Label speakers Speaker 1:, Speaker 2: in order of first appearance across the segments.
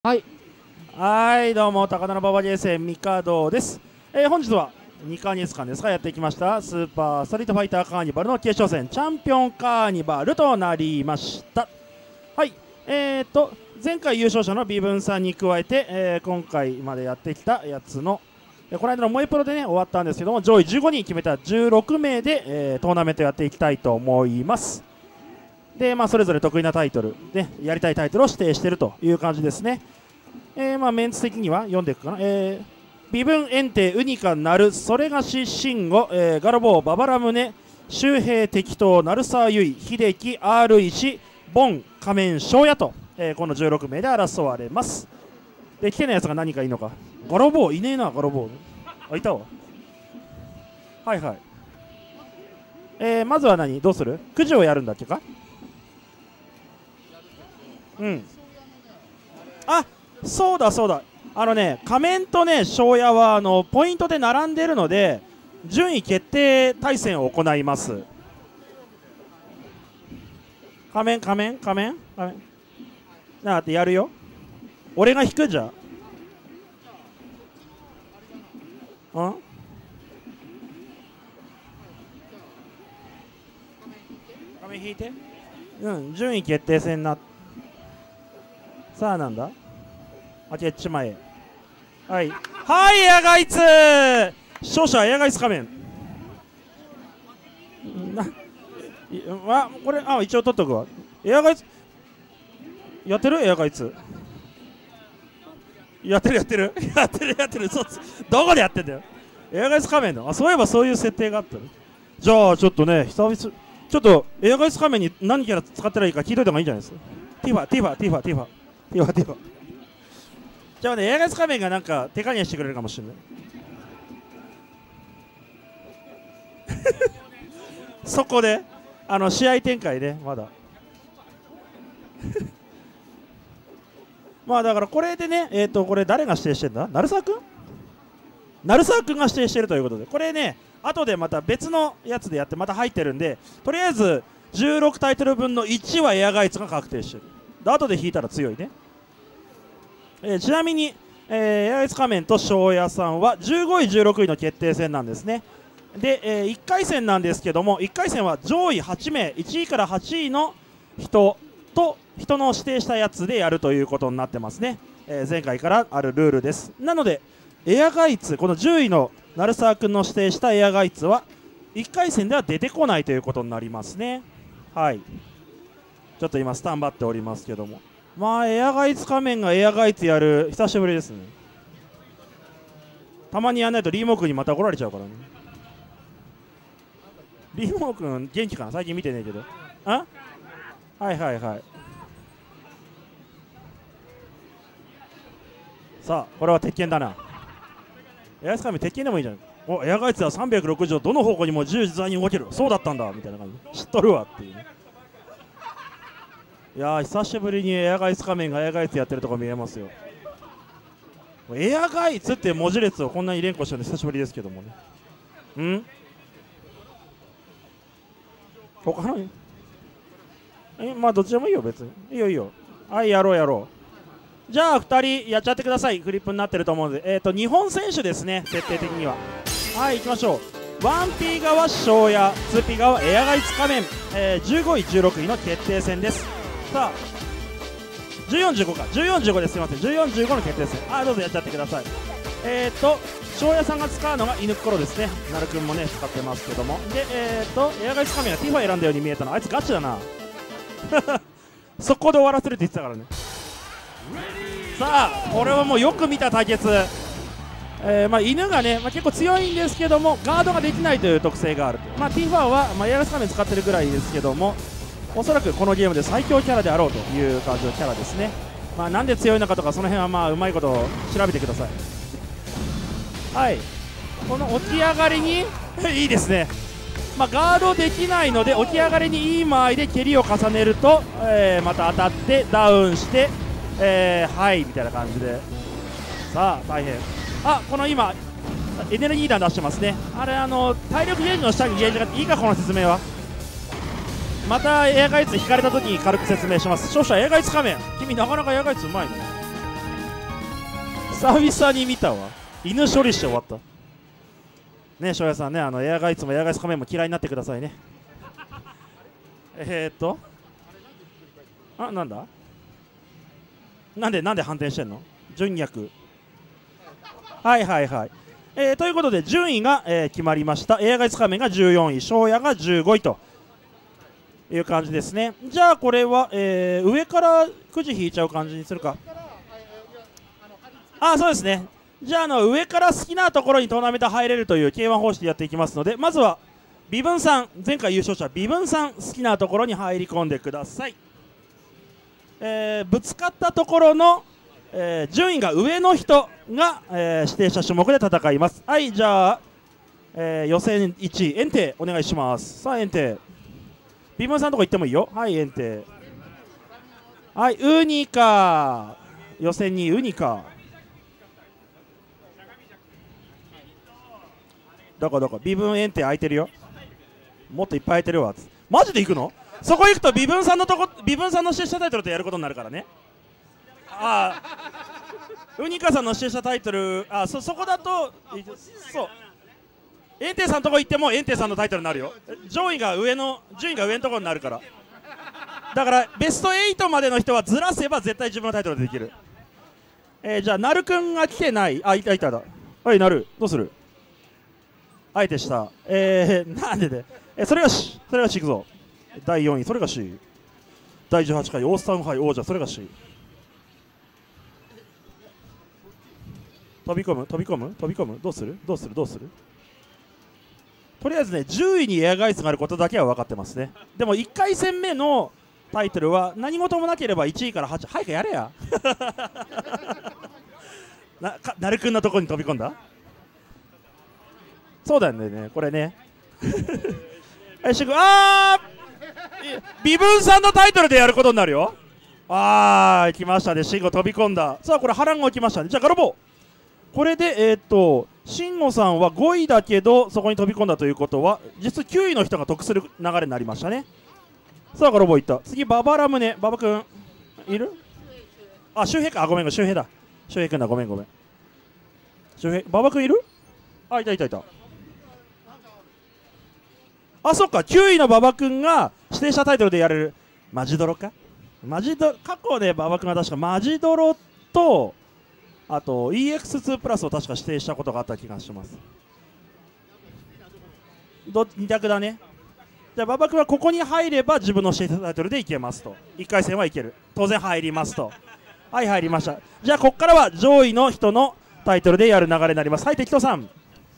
Speaker 1: はい。はい、どうも、高田の馬場ゲーセン、ミカドです。本日は2カ月間ですが、やってきました、スーパーストリートファイターカーニバルの決勝戦、チャンピオンカーニバルとなりました。はい、前回優勝者の微分さんに加えて、今回までやってきたやつの、この間の萌えプロでね、終わったんですけども、上位15人決めた16名で、トーナメントやっていきたいと思います。で、それぞれ得意なタイトルで、やりたいタイトルを指定しているという感じですね。メンツ的には読んでいくかな。微分エンテウニカナルそれがし慎吾、ガロボーババラムネ周平適当鳴沢優衣秀樹 R 石ボン仮面翔也と、この16名で争われます。で来てないやつが何かいいのか。ガロボーいねえな。ガロボーあいたわ。はいはい。まずはどうする。くじをやるんだっけか。うん。あ、そうだそうだ。仮面とね翔也はポイントで並んでるので順位決定対戦を行います。仮面なあってやるよ。俺が引くじゃん。仮面引いて。順位決定戦になっ。さあなんだ。開けちまえ。はいはい、エアガイツ勝者エアガイツ仮面これ一応取っとくわ。エアガイツやってる。エアガイツやってるそうどこでやってんだよ。エアガイツ仮面の。そういえばそういう設定があったの。じゃあちょっとね久々ちょっとエアガイツ仮面に何キャラ使ったらいいか聞いといた方がいいんじゃないですか。ティファじゃあね、エアガイツ仮面がなんか手加減してくれるかもしれないそこで試合展開ね。まだだからこれでね、これ誰が指定してんだ。鳴沢くんが指定してるということで、これね後でまた別のやつでやってまた入ってるんで、とりあえず16タイトル分の1はエアガイツが確定してる。で後で引いたら強いね。ちなみに、エアガイツ仮面と翔也さんは15位16位の決定戦なんですね。で、1回戦なんですけども、1回戦は上位8名1位から8位の人の指定したやつでやるということになってますね。前回からあるルールです。なのでエアガイツ、この10位の鳴沢君の指定したエアガイツは1回戦では出てこないということになりますね。はい、ちょっと今スタンバっておりますけども、エアガイツ仮面がエアガイツやる久しぶりですね。たまにやんないとリーモー君にまた怒られちゃうからね。リーモー君元気かな。最近見てねえけど。はいさあこれは鉄拳だな。エアガイツ仮面鉄拳でもいいじゃん。エアガイツは360度どの方向にも自由自在に動ける。そうだったんだみたいな感じ。知っとるわっていうね。いやー久しぶりにエアガイツ仮面がエアガイツやってるとこ見えますよ。エアガイツって文字列をこんなに連呼してるの久しぶりですけどもね。他のどっちでもいいよ別に。いいよ。はい、やろう。じゃあ2人やっちゃってください。フリップになってると思うので、日本選手ですね設定的には。はい、行きましょう。1P 側翔也、2P 側エアガイツ仮面、15位16位の決定戦です。さあ1415か1415です。すいません、1415の決定戦。どうぞやっちゃってください。翔也さんが使うのが犬ころですね。なるくんもね使ってますけども。でエアガイツ仮面がティファ選んだように見えたの。あいつガチだな速攻で終わらせるって言ってたからね。さあこれはもうよく見た対決。犬がね、結構強いんですけどもガードができないという特性があると。ティファは、エアガイツ仮面使ってるぐらいですけども、おそらくこのゲームで最強キャラであろうという感じのキャラですね。なんで強いのかとかその辺はうまいこと調べてください。はい、この起き上がりにいいですね。ガードできないので起き上がりにいい間合いで蹴りを重ねると、また当たってダウンして、はいみたいな感じで。さあ大変。この今エネルギー弾出してますね。あれ体力ゲージの下にゲージがいいか。この説明はまたエアガイツ引かれた時に軽く説明します。勝者エアガイツ仮面。君なかなかエアガイツうまいね。 久々に見たわ。犬処理して終わったね。翔也さんね、エアガイツもエアガイツ仮面も嫌いになってくださいね。なんだ、なんで反転してんの。純役。はいはいはい。ということで順位が、決まりました。エアガイツ仮面が14位、翔也が15位という感じですね。じゃあこれは、上からくじ引いちゃう感じにするか。そうですね。じゃあ、上から好きなところにトーナメント入れるという K1 方式でやっていきますので、まずは微分さん、前回優勝者微分さん、好きなところに入り込んでください。ぶつかったところの、順位が上の人が、指定した種目で戦います。はい、じゃあ、予選1位エンテお願いします。さあエンテ、微分さんのとこ行ってもいいよ。はいエンテ、はいウニカ、予選2位ウニカ、どこ微分エンテ空いてるよ。もっといっぱい空いてるわ。マジで行くの。そこ行くと微分さんの指定したタイトルとやることになるからね。ウニカさんの指定したタイトル、そこだとそう、エンテさんのとこ行ってもエンテさんのタイトルになるよ。順位が上のところになるから。だからベスト8までの人はずらせば絶対自分のタイトルでできる。じゃあなるくんが来てない。いただ。はいなる、どうする。あえてした。なんでで、それがしいくぞ。第4位それがし、第18回オースタン杯王者それがし。飛び込むどうする。とりあえずね、10位にエアガイスがあることだけは分かってますね。でも1回戦目のタイトルは何事もなければ1位から8位、早くやれや。なるくんのとこに飛び込んだ。そうだよね、これね。微分さんのタイトルでやることになるよ。行きましたね、慎吾飛び込んだ。さあこれ波乱が起きましたね。じゃあガロボ、これで慎吾さんは5位だけどそこに飛び込んだということは実9位の人が得する流れになりましたね。さあガロボいった。次ババラムネ、ババくんいる。周平か。ごめん、周平だ。周平くんだ。ごめん周平、ババくんいる。いた。そっか、9位の馬場君が指定したタイトルでやれる。マジドロか。過去で馬場君が確かマジドロとあと EX2 プラスを確か指定したことがあった気がします。2択だね。じゃあ馬場君はここに入れば自分の指定したタイトルでいけますと。1回戦はいける、当然入りますと。はい入りました。じゃあここからは上位の人のタイトルでやる流れになります。はい適当さん、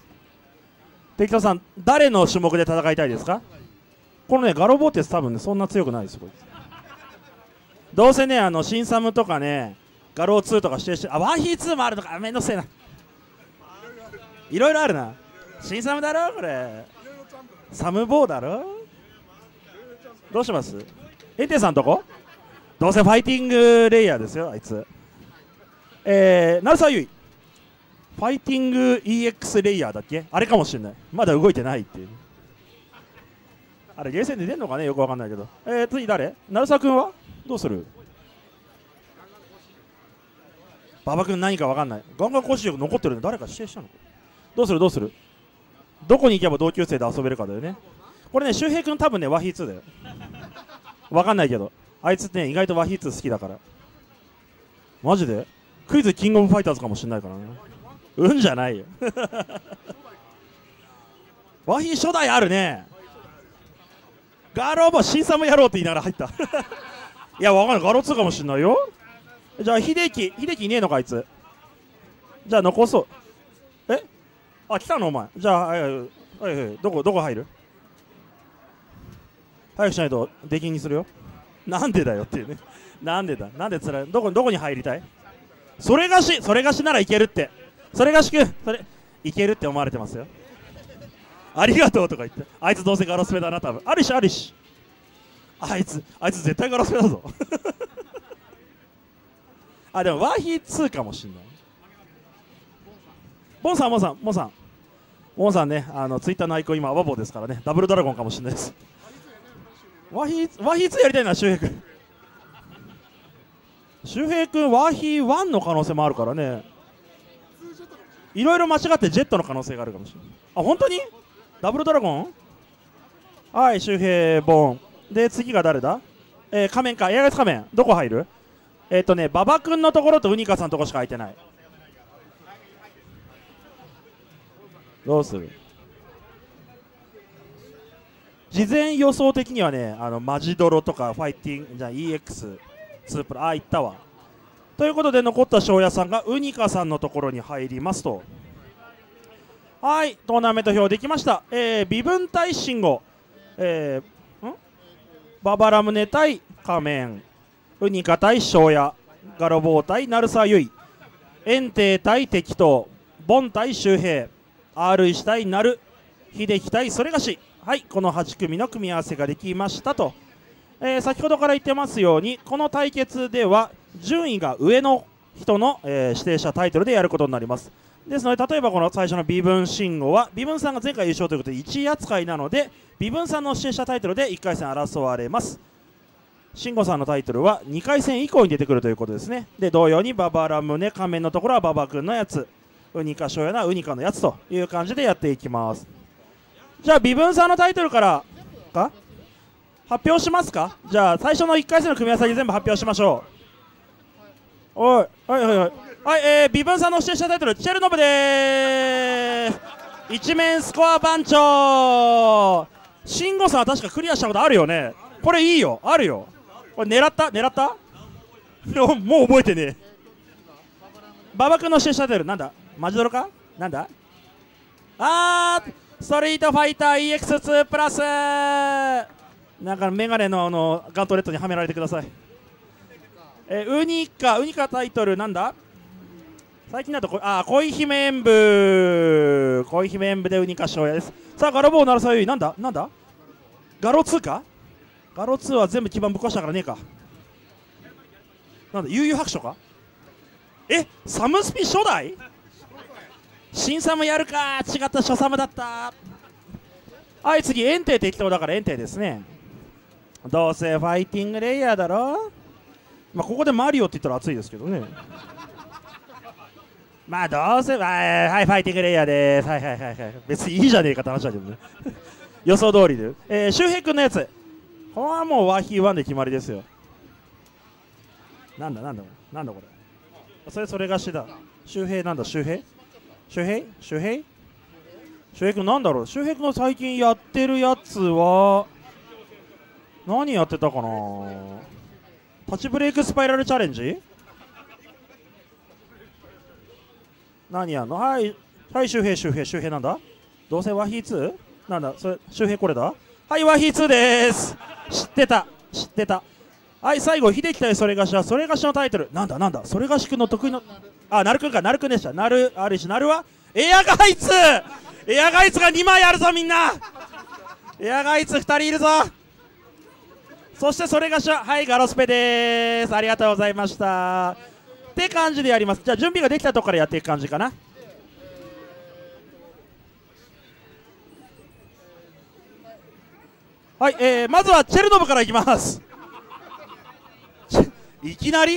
Speaker 1: 誰の種目で戦いたいですか。このねガロボーテス多分ねそんな強くないですよこいつ。どうせねシンサムとかねガロー2とか指定して、ワンヒー2もあるのか。めんどくせえな、いろいろあるな。シンサムだろこれ、サムボーだろ。どうします。エンテさんとこどうせファイティングレイヤーですよあいつ。成沢優衣ファイティング EX レイヤーだっけ、あれかもしれない。まだ動いてないっていう。あれゲーセンで出んのかね、よくわかんないけど。次誰。成沢君はどうする。馬場君何かわかんない。ガンガン講師力残ってるの誰か指定したの。どうする。どこに行けば同級生で遊べるかだよね。これね周平君多分ねワヒー2だよ。わかんないけどあいつね意外とワヒー2好きだから。マジでクイズキングオブファイターズかもしんないからね。じゃないよ。ワヒー初代あるね。ガローボ新さんもやろうって言いながら入った。いやわかんない、ガロ2かもしんないよ。じゃあ秀樹いねえのかあいつ。じゃあ残そう。来たのお前。じゃあはいどこ入る。早くしないと出禁にするよ。なんでだよっていうね。なんでつらい。どこに入りたい。それがしならいけるって。それがしくそれいけるって思われてますよ。ありがとうとか言って。あいつどうせガラスペだな多分。あるしあいつ絶対ガラスペだぞ。でもワーヒー2かもしんない。ボンさんねツイッターのアイコン今アバボーですからね、ダブルドラゴンかもしんないです。ワーヒー2やりたいな。周平君ワーヒー1の可能性もあるからね。 いろいろ間違ってジェットの可能性があるかもしれない。あ、本当にダブルドラゴン。はい、周平ボンで、次が誰だ。仮面か、エアガイス仮面どこ入る。馬場君のところとウニカさんのところしか空いてない。どうする。事前予想的にはね、マジドロとかファイティングじゃあ EX2 プラいったわ。ということで残った庄屋さんがウニカさんのところに入りますと。はい、トーナメント表できました。微分対信号、ババラムネ対仮面、ウニカ対庄屋、ガロボー対鳴沢優衣、炎帝対適当、ボン対周平、R 石対鳴、秀樹対それがし。はい、この8組の組み合わせができましたと。先ほどから言ってますように、この対決では順位が上の人の、指定者タイトルでやることになります。ですので、例えばこの最初の微分信号は微分さんが前回優勝ということで1位扱いなので、微分さんの指定者タイトルで1回戦争われます。慎吾さんのタイトルは2回戦以降に出てくるということですね。で、同様にババラムネ仮面のところはババ君のやつ、ウニカ庄屋なウニカのやつという感じでやっていきます。じゃあ微分さんのタイトルからか発表しますか。じゃあ最初の1回戦の組み合わせに全部発表しましょう。はい、微分さんの指定したタイトルチェルノブでーす。一面スコア番長。慎吾さんは確かクリアしたことあるよね。これいいよ、あるよ。これ狙ったもう覚えてねえ。馬場君の指定したタイトルなんだ。マジドロかなんだ。ストリートファイター EX2 プラス。なんかメガネのガントレットにはめられてください。ウニカタイトルなんだ。最近だと恋姫演舞でウニカ庄屋です。さあガロボー鳴沢優衣なんだガロ2か。ガロ2は全部基盤ぶっ壊したからねえか。なんだ悠々白書か。サムスピ初代。新サムやるか。違った、初サムだった。はい、次エンテイ適当だからエンテイですね。どうせファイティングレイヤーだろ。ここでマリオって言ったら熱いですけどね。どうせはい、ファイティングレイヤーです。はい、別にいいじゃねえかって話だけどね。予想通りで周平君のやつ、これはもうワヒー1で決まりですよ。なんだこれ。それがしだ。周平なんだ。周平君なんだろう。周平君の最近やってるやつは何やってたかな。タッチブレイクスパイラルチャレンジ何やんの。はい周平なんだ。どうせワヒー 2 なんだそれ。周平これだ。はいワヒー2でーす。知ってた。はい、最後秀樹対それがしのタイトルなんだ。それがし君の得意のなるくんでした。なるはエアガイツが2枚あるぞ。みんなエアガイツ2人いるぞ。そしてそれがしははいガロスペでーす。ありがとうございましたって感じでやります。じゃあ準備ができたところからやっていく感じかな。はい、まずはチェルノブからいきます。いきなり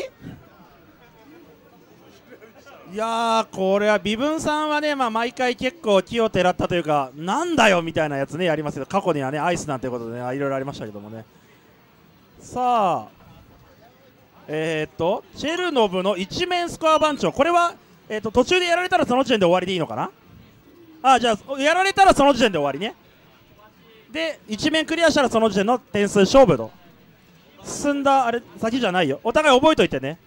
Speaker 1: いやー、これは微分さんはね、毎回結構気をてらったというか、なんだよみたいなやつねやりますけど、過去にはねアイスなんてことでねいろいろありましたけどもね。さあチェルノブの一面スコア番長、これは、途中でやられたらその時点で終わりでいいのかな。じゃあやられたらその時点で終わりね。で一面クリアしたらその時点の点数勝負と。進んだあれ先じゃないよ。お互い覚えといてね。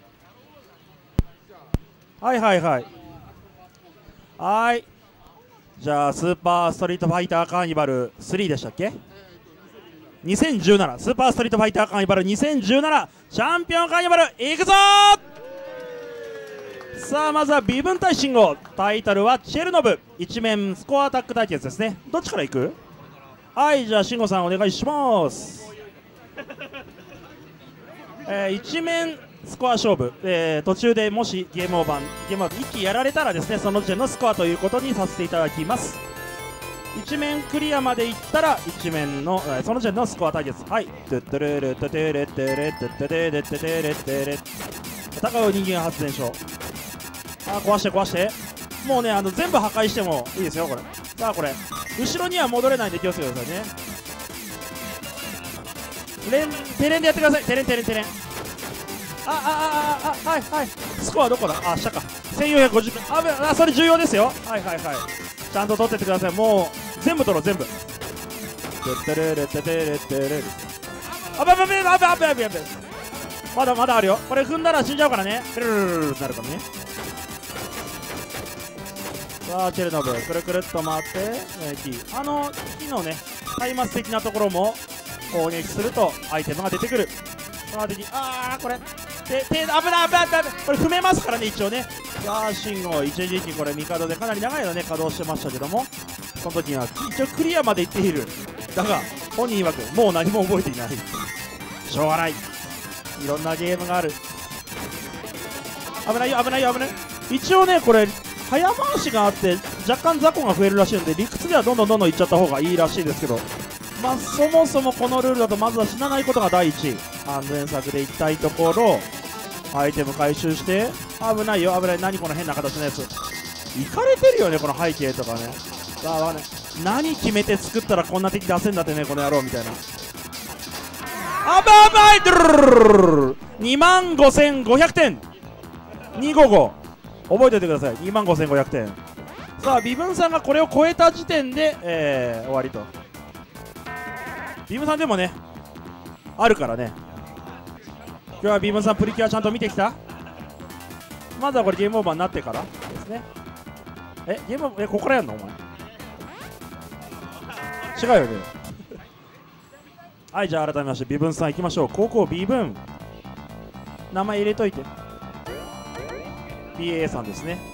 Speaker 1: はいじゃあスーパーストリートファイターカーニバル3でしたっけ。2017スーパーストリートファイターカーニバル2017チャンピオンカーニバルいくぞー。さあまずは微分対信号、タイトルはチェルノブ一面スコアアタック対決ですね。どっちからいく。はいじゃあ慎吾さんお願いします。一面スコア勝負、途中でもしゲームオーバー一気やられたらですね、その時点のスコアということにさせていただきます。一面クリアまでいったら一面の、その時点のスコア対決。はいトゥットルルトゥテレテレトゥットレレテテレテレ戦う人間発電所。壊してもうね全部破壊してもいいですよこれ。さあこれ後ろには戻れないんで気をつけてくださいね。テレンでやってください。テレンはいはい。スコアどこだ。あ、下か。1450分。あ、それ重要ですよ。はいはいはい。ちゃんと取ってってください。もう全部取ろう全部。まだまだあるよ。これ踏んだら死んじゃうからね。ルルルルってなるからね。さあチェルノブくるくるっと回って木のね松明的なところも攻撃するとアイテムが出てくる。さあこれ危ないこれ踏めますからね一応ね。さあ信号一時期これ帝でかなり長いのね稼働してましたけども、その時には一応クリアまで行っている。だが本人曰くもう何も覚えていない。しょうがない、いろんなゲームがある。危ないよ危ないよ危ない。一応ねこれ早回しがあって若干雑魚が増えるらしいので理屈ではどんどんいっちゃった方がいいらしいですけど、まあそもそもこのルールだとまずは死なないことが第一。安全策でいきたいところ、アイテム回収して危ないよ危ない。何この変な形のやつ、いかれてるよねこの背景とかね。さあ何決めて作ったらこんな敵出せんだってねこの野郎みたいな。25500点255覚えておいてください。25500点。さあ微分さんがこれを超えた時点で、終わりと。微分さんでもねあるからね。今日は微分さんプリキュアちゃんと見てきた。まずはこれゲームオーバーになってからですね。ゲームここからやんのお前違うよねはい、じゃあ改めまして微分さんいきましょう。高校微分名前入れといて。 BA さんですね。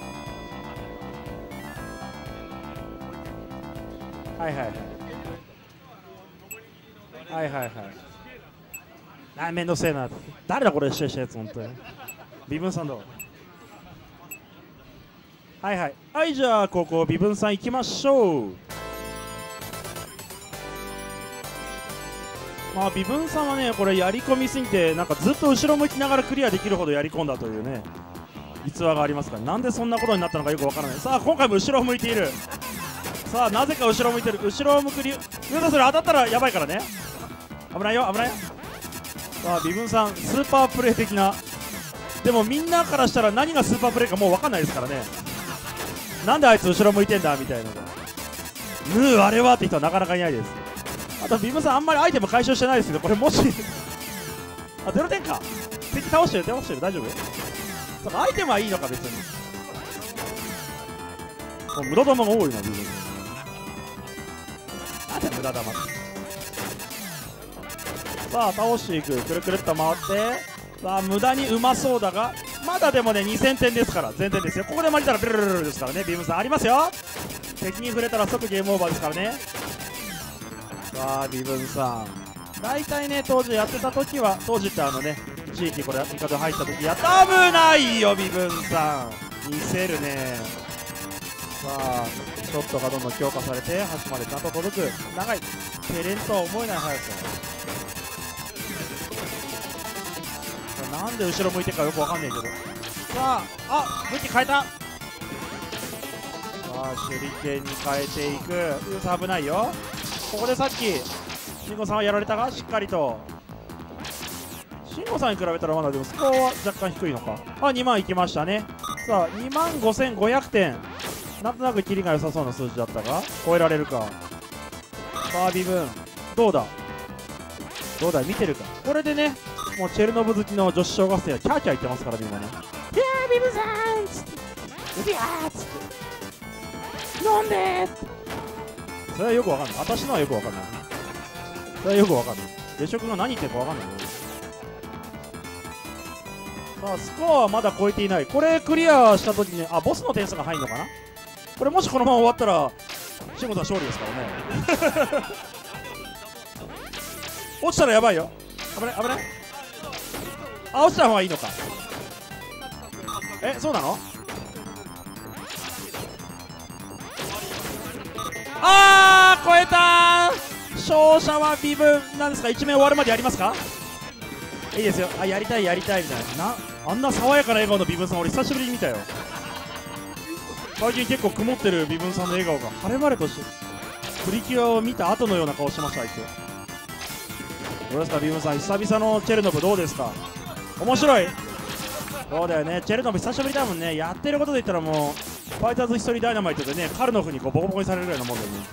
Speaker 1: はいはいはいあ、めんどくせえな。誰だこれしたやつ本当に。微分さんだわ。はいじゃあここ微分さんいきましょう。まあ微分さんはねこれやり込みすぎてなんかずっと後ろ向きながらクリアできるほどやり込んだというね逸話がありますから、なんでそんなことになったのかよくわからない。さあ今回も後ろを向いている。さあなぜか後ろを向いてる。後ろを向く理由それ当たったらやばいからね。危ないよ危ないよ。さあ微分さんスーパープレイ的な。でもみんなからしたら何がスーパープレイかもう分かんないですからね。なんであいつ後ろ向いてんだみたいな。あれはって人はなかなかいないです。あと微分さんあんまりアイテム回収してないですけど、これもし0点か。敵倒してる大丈夫。そうかアイテムはいいのか別に。無駄玉が多いな微分さん。なんで無駄玉。さあ倒していく。くるくるっと回ってさあ無駄にうまそうだがまだでもね2000点ですから全然ですよ。ここで負けたらブルルルルですからね。ビームさんありますよ。敵に触れたら即ゲームオーバーですからね。さあビブンさん大体ね当時やってた時は当時って地域これ味方入った時やった危ないよビブンさん見せるね。さあショットがどんどん強化されて端までちゃんと届く長いテレンとは思えない速さ。なんで後ろ向いてるかよくわかんないけど。さあ武器変えた。さあ手裏剣に変えていく。危ないよ。ここでさっき慎吾さんはやられたがしっかりと慎吾さんに比べたらまだでもスコアは若干低いのか。2万いきましたね。さあ2万5500点なんとなくキリが良さそうな数字だったが超えられるか。さあビブンどうだ見てるか。これでねもうチェルノブ好きの女子小学生はキャーキャー言ってますからね今ね。いやービブさんっつってうびゃーっつって飲んでーって。それはよくわかんない。私のはよくわかんない。それはよくわかんない。月食が何言ってるかわかんない。さあスコアはまだ超えていない。これクリアした時にボスの点数が入るのかな。これもしこのまま終わったら慎吾さん勝利ですからね落ちたらやばいよ。危ない危ない。落ちた方がいいのか。そうなの。超えたー。勝者はビブンなんですか。1面終わるまでやりますか。いいですよ。やりたいみたいな。あんな爽やかな笑顔のビブンさん俺久しぶりに見たよ。 最近結構曇ってる微分さんの笑顔が晴れ晴れとしてプリキュアを見た後のような顔してました。あいつどうですか微分さん、久々のチェルノブどうですか？面白い。そうだよね、チェルノブ久しぶりだもんね。やってることで言ったらもうファイターズ一人ダイナマイトでね、カルノフにこうボコボコにされるぐらいのもんだよね。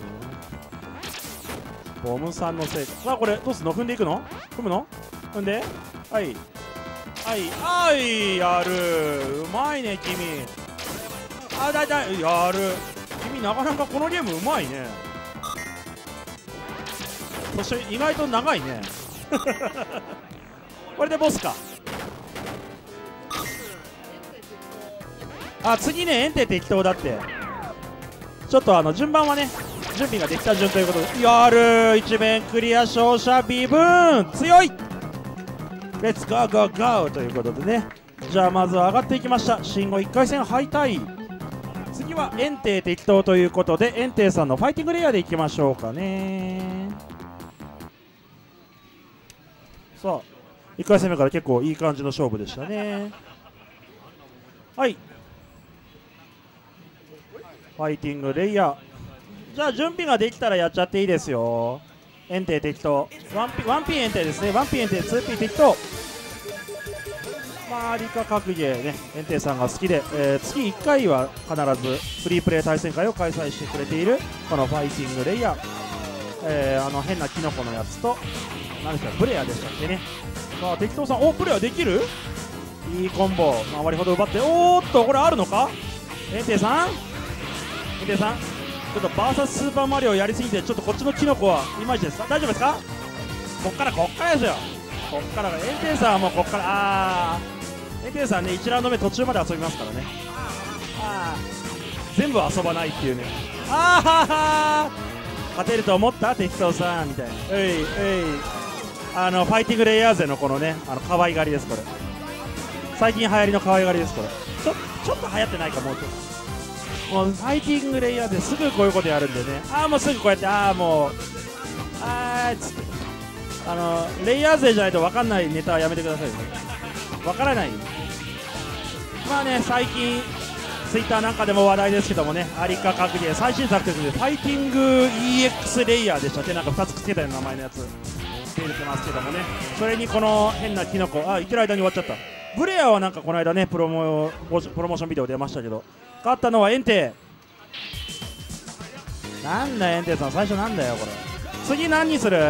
Speaker 1: ボムさんのせいか。さあこれどうすんの？踏んでいくの？踏むの？踏んで、はいはいはい、やる。うまいね君。あ、だいたいやる。君なかなかこのゲームうまいね。そして意外と長いねこれでボスか。あ、次ね、エンテ適当だって。ちょっと順番はね、準備ができた順ということで、やる。一面クリア勝者ビブーン強い。レッツゴーゴーゴーということでね、じゃあまずは上がっていきました。信号1回戦敗退。次はエンテ適当ということで、エンテさんのファイティングレイヤーでいきましょうかね。さあ1回戦目から結構いい感じの勝負でしたね。はい、ファイティングレイヤー、じゃあ準備ができたらやっちゃっていいですよ。エンテ適当 1P エンテですね。 1P エンテ 2P 適当。まあ理科格ゲーね、エンテさんが好きで、月1回は必ずフリープレイ対戦会を開催してくれているこのファイティングレイヤー、変なキノコのやつと何ですか、ブレアでしたっけね。さあ適当さん、おブレアできる。いいコンボ、回りほど奪って、おーっとこれあるのか。エンテさん、エンテさん、ちょっとバーサススーパーマリオやりすぎて、ちょっとこっちのキノコはいまいちですか。大丈夫ですか。こっからですよ。こっからがエンテさんはもうこっから、エンテさんね、1ラウンド目途中まで遊びますからね。全部遊ばないっていうね。勝てると思った適当さんみたいな。ファイティングレイヤー勢のこのね、可愛がりです。これ最近流行りの可愛がりです。これちょっと流行ってないか。もうちょっと、もうファイティングレイヤーですぐこういうことやるんでね。もうすぐこうやって、もうつってレイヤー勢じゃないと分かんないネタはやめてくださいね。分からない。まあね、最近ツイッターなんかでも話題ですけどもね、アリカ格ゲー最新作ということで、ファイティング EX レイヤーでしたっけ、なんか2つつけたような名前のやつ出てますけどもね、それにこの変なキノコ、言ってる間に終わっちゃった。ブレアはなんかこの間ね、プロモーションビデオ出ましたけど、勝ったのはエンテ。なんだエンテさん、最初なんだよこれ。次何にする。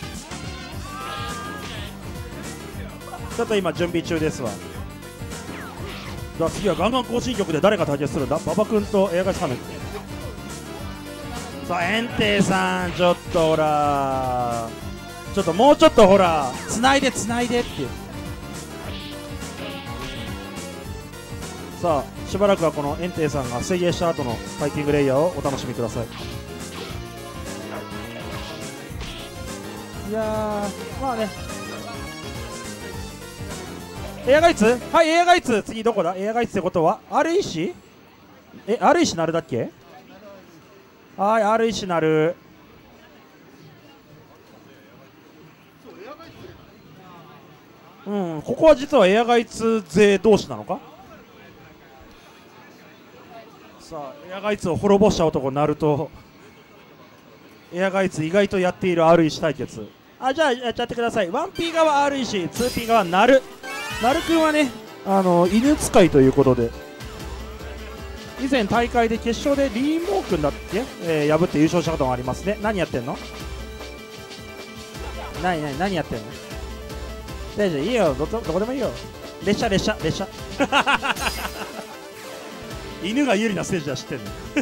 Speaker 1: ちょっと今準備中ですわ。次はガンガン更新曲で誰が対決するんだ。馬場君とエアガチカメ。さあエンテさん、ちょっとほら、ちょっともうちょっとほら、つないでって。さあしばらくはこのエンテさんが制限した後のファイティングレイヤーをお楽しみください。いやー、まあね、エアガイツ、はい、エアガイツ、次どこだ。エアガイツってことは R 石、R 石なるだっけ。はい、R 石なる。ここは実はエアガイツ勢同士なのか。さあエアガイツを滅ぼした男ナルト、エアガイツ意外とやっている R 石対決。じゃあやっちゃってください。 1P 側 R 石、 2P 側ナルくんはね、犬使いということで、以前大会で決勝でリーモー君だっけ、破って優勝したことがありますね。何やってんの。何やってんの。大丈夫、いいよ、どこでもいいよ。列車犬が有利なステージは知ってんの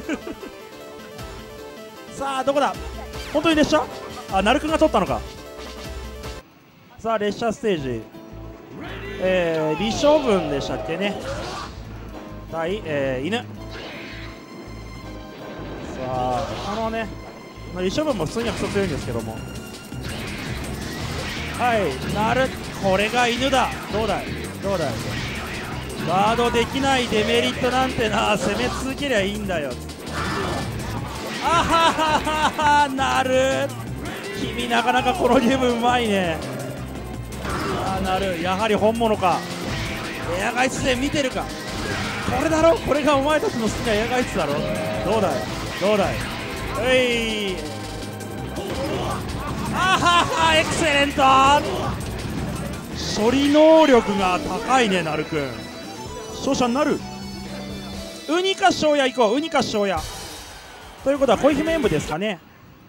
Speaker 1: さあどこだ。本当に列車、ナルくんが取ったのか。さあ列車ステージ、李昌文でしたっけね、対、犬。さあね、李昌文も普通にはクソ強いんですけども、これが犬だ。どうだいガードできないデメリットなんてな、攻め続けりゃいいんだよ。なる、君なかなかこのゲームうまいね。なる、やはり本物か。エアガイツで見てるか。 これだろ、これがお前たちの好きなエアガイツだろ。どうだいどうだい。あはは、エクセレント。処理能力が高いね、なるくん。勝者になる。ウニか翔也行こう。ウニか翔也ということは恋姫演舞ですかね。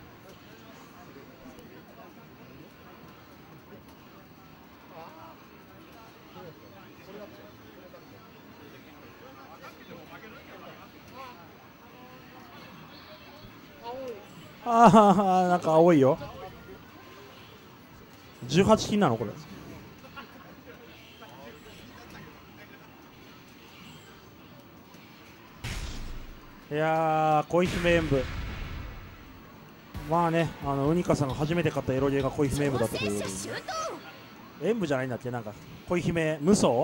Speaker 1: ああ、なんか青いよ。18金なのこれ。いやー、恋姫演舞。まあね、ウニカさんが初めて買ったエロゲーが恋姫演舞だったということで。演舞じゃないんだっけ、なんか恋姫無双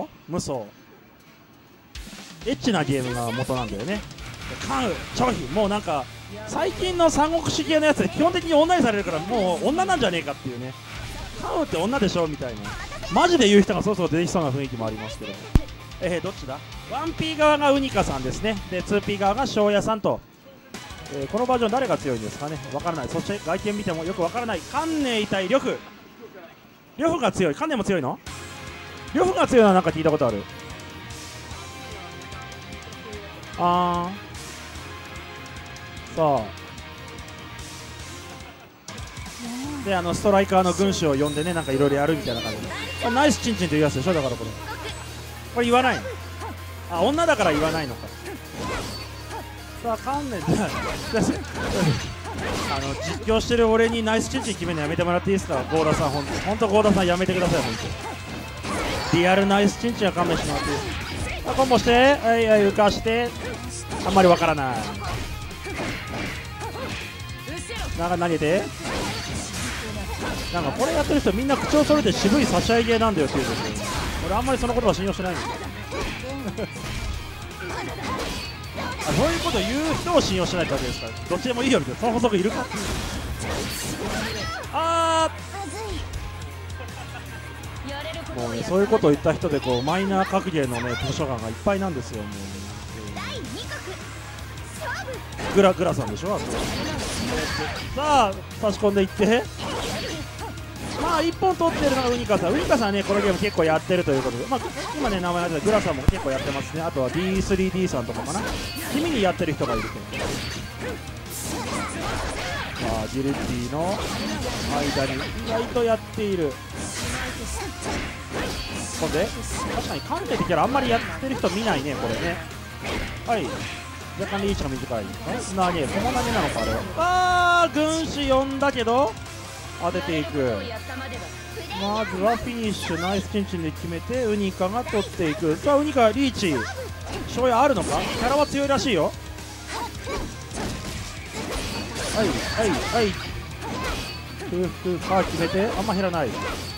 Speaker 1: エッチなゲームが元なんだよね。関羽張飛、もうなんか最近の三国志系のやつで基本的に女にされるから、もう女なんじゃねえかっていうね。関羽って女でしょみたいな、マジで言う人がそろそろ出てきそうな雰囲気もありますけど、どっちだ。 1P 側がウニカさんですね。で 2P 側が翔也さんと、このバージョン誰が強いんですかね、わからない。そして外見見てもよくわからない。関寧対呂布。呂布が強い。関寧も強いの。呂布が強いのはなんか聞いたことある。さあで、ストライカーの軍師を呼んでね、なんかいろいろやるみたいな感じで、ナイスチンチンというやつでしょ。だからこれ言わないの。女だから言わないのか。さあ関連実況してる俺にナイスチンチン決めるのやめてもらっていいですか。郷田さん、本当郷田さんやめてください。本当リアルナイスチンチンは勘弁してもらっていいですか。コンボして、浮かして、あんまりわからない。なんか投げて、なんかこれやってる人みんな口を揃えて渋い差し合い芸なんだよって言うんですよ。俺あんまりその言葉信用してないんですよそういうこと言う人を信用してないってわけですから。どっちでもいいよみたいな、その法則いるか。もうね、そういうことを言った人でこうマイナー格ゲーのね図書館がいっぱいなんですよ。もうね、グラさんでしょ。さあ差し込んでいって、まあ1本取ってるのがウニカさん。ウニカさんはねこのゲーム結構やってるということで、まあ、今ね名前が出たグラさんも結構やってますね。あとは D3D さんとかかな、地味にやってる人がいると。さあギルティの間に意外とやっている。ほんで確かに関係的キャラあんまりやってる人見ないねこれね。はい、若干リーチが短い。何この投げなのかあれ。軍師呼んだけど当てていく。まずはフィニッシュ、ナイスチンチンで決めてウニカが取っていく。さあウニカリーチ翔也あるのか。キャラは強いらしいよ。はい決めて、あんま減らない。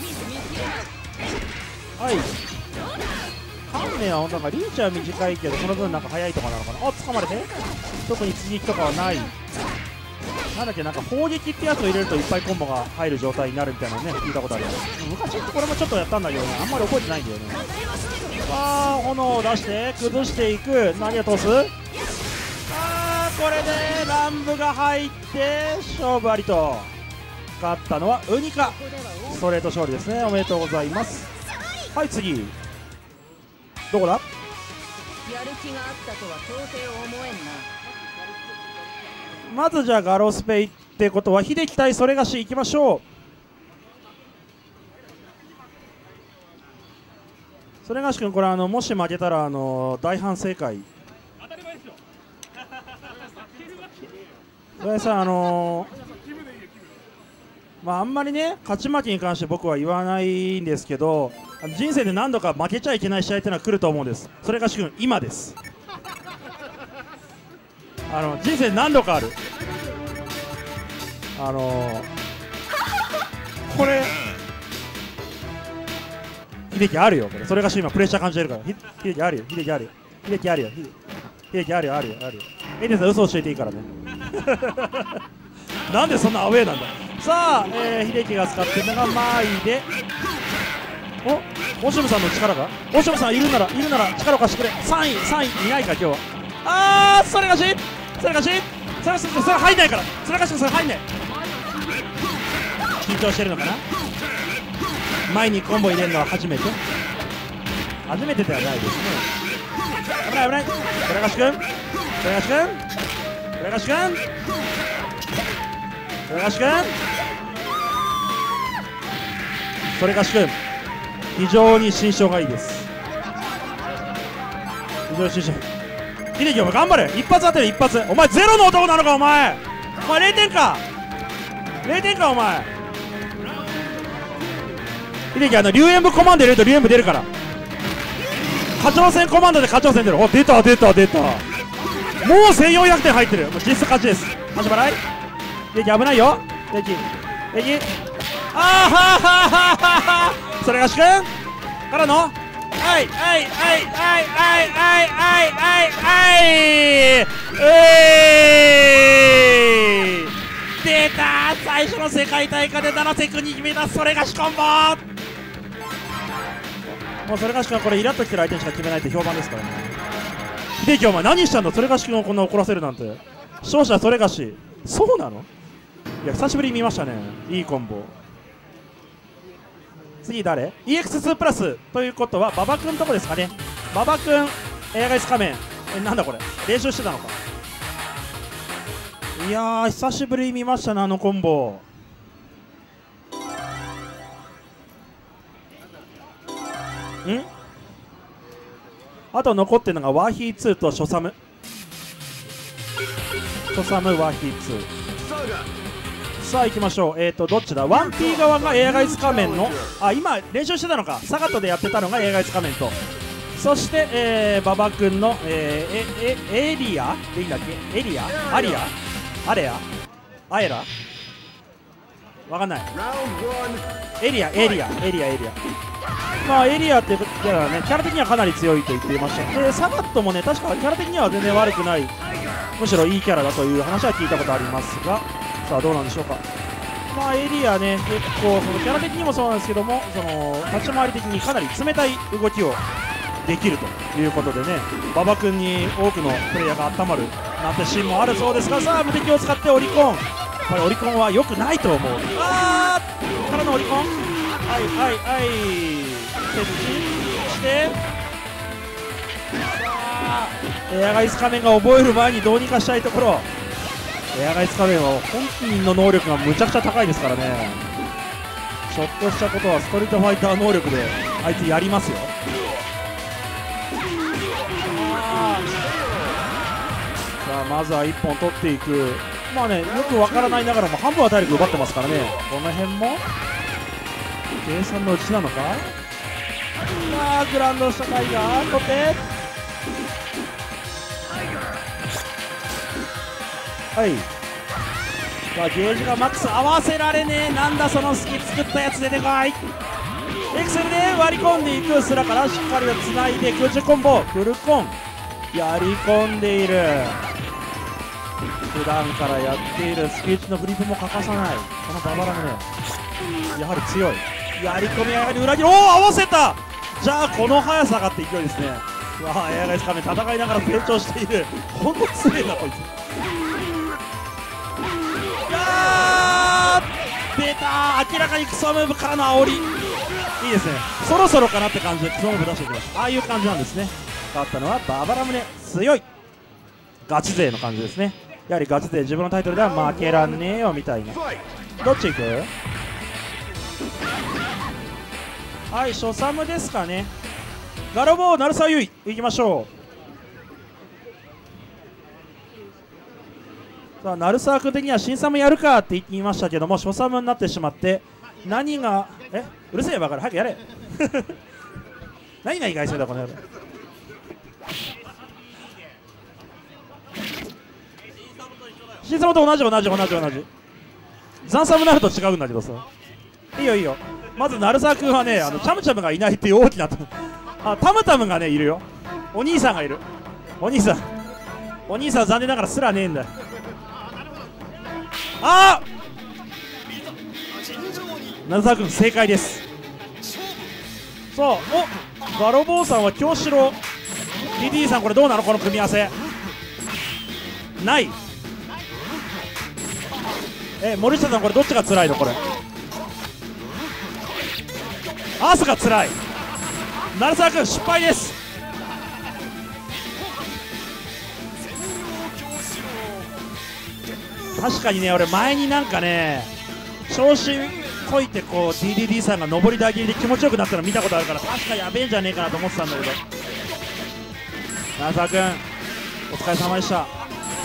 Speaker 1: はい関連は本当なんかリーチは短いけどその分なんか速いとかなのかな。掴まれて特に追撃とかはない。なんだっけ、なんか砲撃ってやつを入れるといっぱいコンボが入る状態になるみたいなのね聞いたことある。昔ってこれもちょっとやったんだけどね、あんまり覚えてないんだよね。炎を出して崩していく。何を通す。これで乱舞が入って勝負ありと。勝ったのはウニカ、ストレート勝利ですね。おめでとうございます。はい、次どこだ。
Speaker 2: やる気があったとは到底思えんな。
Speaker 1: まずじゃあガロスペイってことは秀樹対それがしいきましょう。それがし君、これもし負けたら大反省会。それさまああんまりね勝ち負けに関して僕は言わないんですけど、人生で何度か負けちゃいけない試合っていうのは来ると思うんです。それがし君今です。人生何度かある。これ秀樹あるよ。これそれがし今プレッシャー感じてるから。秀樹あるよ。秀樹あるよ。秀樹あるよ。秀樹あるよ。あるよ。あるよ。エディさん嘘教えていいからね。なんでそんなアウェーなんだ。さあ、秀樹が使ってるのが前でおオシムさんの力が、オシムさんいるなら力を貸してくれ。3位いないか今日は。あー、それがしそれ入んないから、それ入んない。緊張してるのかな。前にコンボ入れるのは初めてではないですね。危ない。それがしくん非常に心象がいいです。秀樹お前頑張れ。一発当てる一発。お前ゼロの男なのかお前0点かお前。秀樹龍炎部コマンド入れると龍炎部出るから。課長戦コマンドで課長戦出る。お出たもう1400点入ってる。もう実質勝ちです。足払い秀樹危ないよ。秀樹それがしくんからの出た。最初の世界大会で7セクに決めたそれがしコンボ。もうそれがしくんはこれイラッときてる相手にしか決めないって評判ですからね。秀樹お前何したんだ。それがしくんをこんな怒らせるなんて。勝者それがし。そうなの。いや久しぶりに見ましたね。いいコンボ。次誰 ?EX2 プラスということは馬場くんとこですかね。馬場くんエアガイス仮面なんだこれ、練習してたのか。いやー久しぶりに見ましたね、あのコンボ。あと残ってるのがワーヒー2とショサムワーヒー2。さあ行きましょう。どっちだ。 1P 側がエアガイス仮面の今練習してたのか。サガトでやってたのがエアガイス仮面と、そして馬場君のエリアでいいんだっけ。エリアアリアアレアアエラわかんない。エリアまあエリアっていうキャラはね、キャラ的にはかなり強いと言っていました。でサガットもね、確かキャラ的には全然悪くない、むしろいいキャラだという話は聞いたことありますが、さあどうなんでしょうか。まあエリアね、結構そのキャラ的にもそうなんですけども、その立ち回り的にかなり冷たい動きをできるということでね、馬場君に多くのプレイヤーが温まるなんてシーンもあるそうですが、さあ無敵を使ってオリコン、これオリコンは良くないと思う。からのオリコン、設置してエアガイス仮面が覚える前にどうにかしたいところ。エアガイス仮面は本人の能力がむちゃくちゃ高いですからね。ちょっとしたことはストリートファイター能力であいつやりますよ。さあまずは1本取っていく。まあね、よくわからないながらも半分は体力奪ってますからね。この辺も計算のうちなのか。グラウンドした回が取ってさあゲージがマックス合わせられねえ。なんだその隙作ったやつ出てこい。エクセルで割り込んでいく。スラからしっかりとつないで空中コンボフルコンやり込んでいる。普段からやっているスピーチのフリップも欠かさない。このババラムね、やはり強い。やり込み上がり裏切り、合わせた。じゃあこの速さがって勢いですね。エアガイス仮面戦いながら成長している。ほんと強いなこいつ。出た。明らかにクソムーブからの煽りいいですね。そろそろかなって感じでクソムーブ出してきました。ああいう感じなんですね。勝ったのはババラムネ。強いガチ勢の感じですね。やはりガチ勢、自分のタイトルでは負けらんねえよみたいな。どっち行く。初サムですかね。ガロボー鳴沢優衣いきましょう。さあ鳴沢君的には新サムやるかって言っていましたけども、初サムになってしまって、何がうるせえばから早くやれ何が意外性だこの野郎。新サムと同じ。ザンサムになると違うんだけどさ。いいよ。まず鳴沢君はね、チャムチャムがいないっていう大きなタムタムがねいるよ。お兄さんがいる。お兄さん残念ながらすらねえんだよ。鳴沢君正解です。 そう、おガロボーさんは京志郎 DD さん、これどうなのこの組み合わせ。ない。森下さん、これどっちが辛いのこれ。アースが辛い。鳴沢君失敗です。確かにね、俺前になんかね調子こいてこう DDD さんが上りだ切りで気持ちよくなったの見たことあるから、確かやべえんじゃねえかなと思ってたんだけど。鳴沢君お疲れ様でした。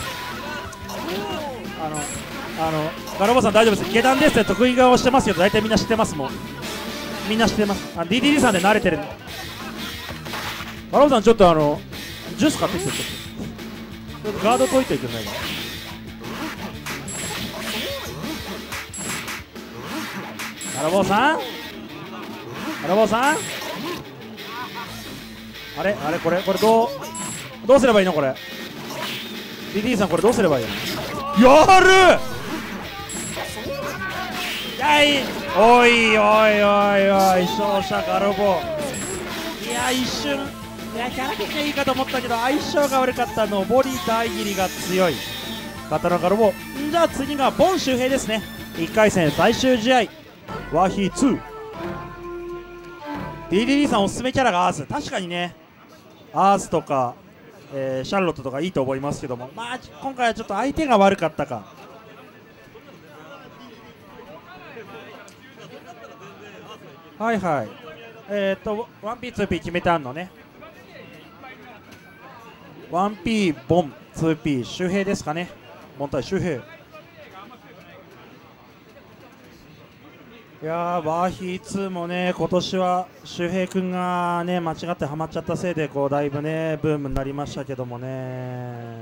Speaker 1: ガロボさん大丈夫です。下段ですって得意顔してますけど、大体みんな知ってます。もうみんな知ってます。DDD さんで慣れてる。ガロボさんちょっとジュース買ってきて、ちょっとガード解いていくんないか。ガロボさん、ガロボさん、あれこれどうすればいいのこれ。 DD さんこれどうすればいいの。やるやい、おいおいおいおい、勝者ガロボ。いや一瞬、いやキャラ的にはいいかと思ったけど相性が悪かった。上り大喜利が強い刀ガロボ。じゃあ次がボン周平ですね。1回戦最終試合ワヒー2。 DDD さんおすすめキャラがアース。確かにね、アースとか、シャーロットとかいいと思いますけども、まあ今回はちょっと相手が悪かったか。はいはい、1P、2P 決めてあんのね。 1P ボン、 2P 周平ですかね。ボン対周平。いやーワーヒー2もね、今年は周平君がね間違ってハマっちゃったせいでこうだいぶねブームになりましたけどもね。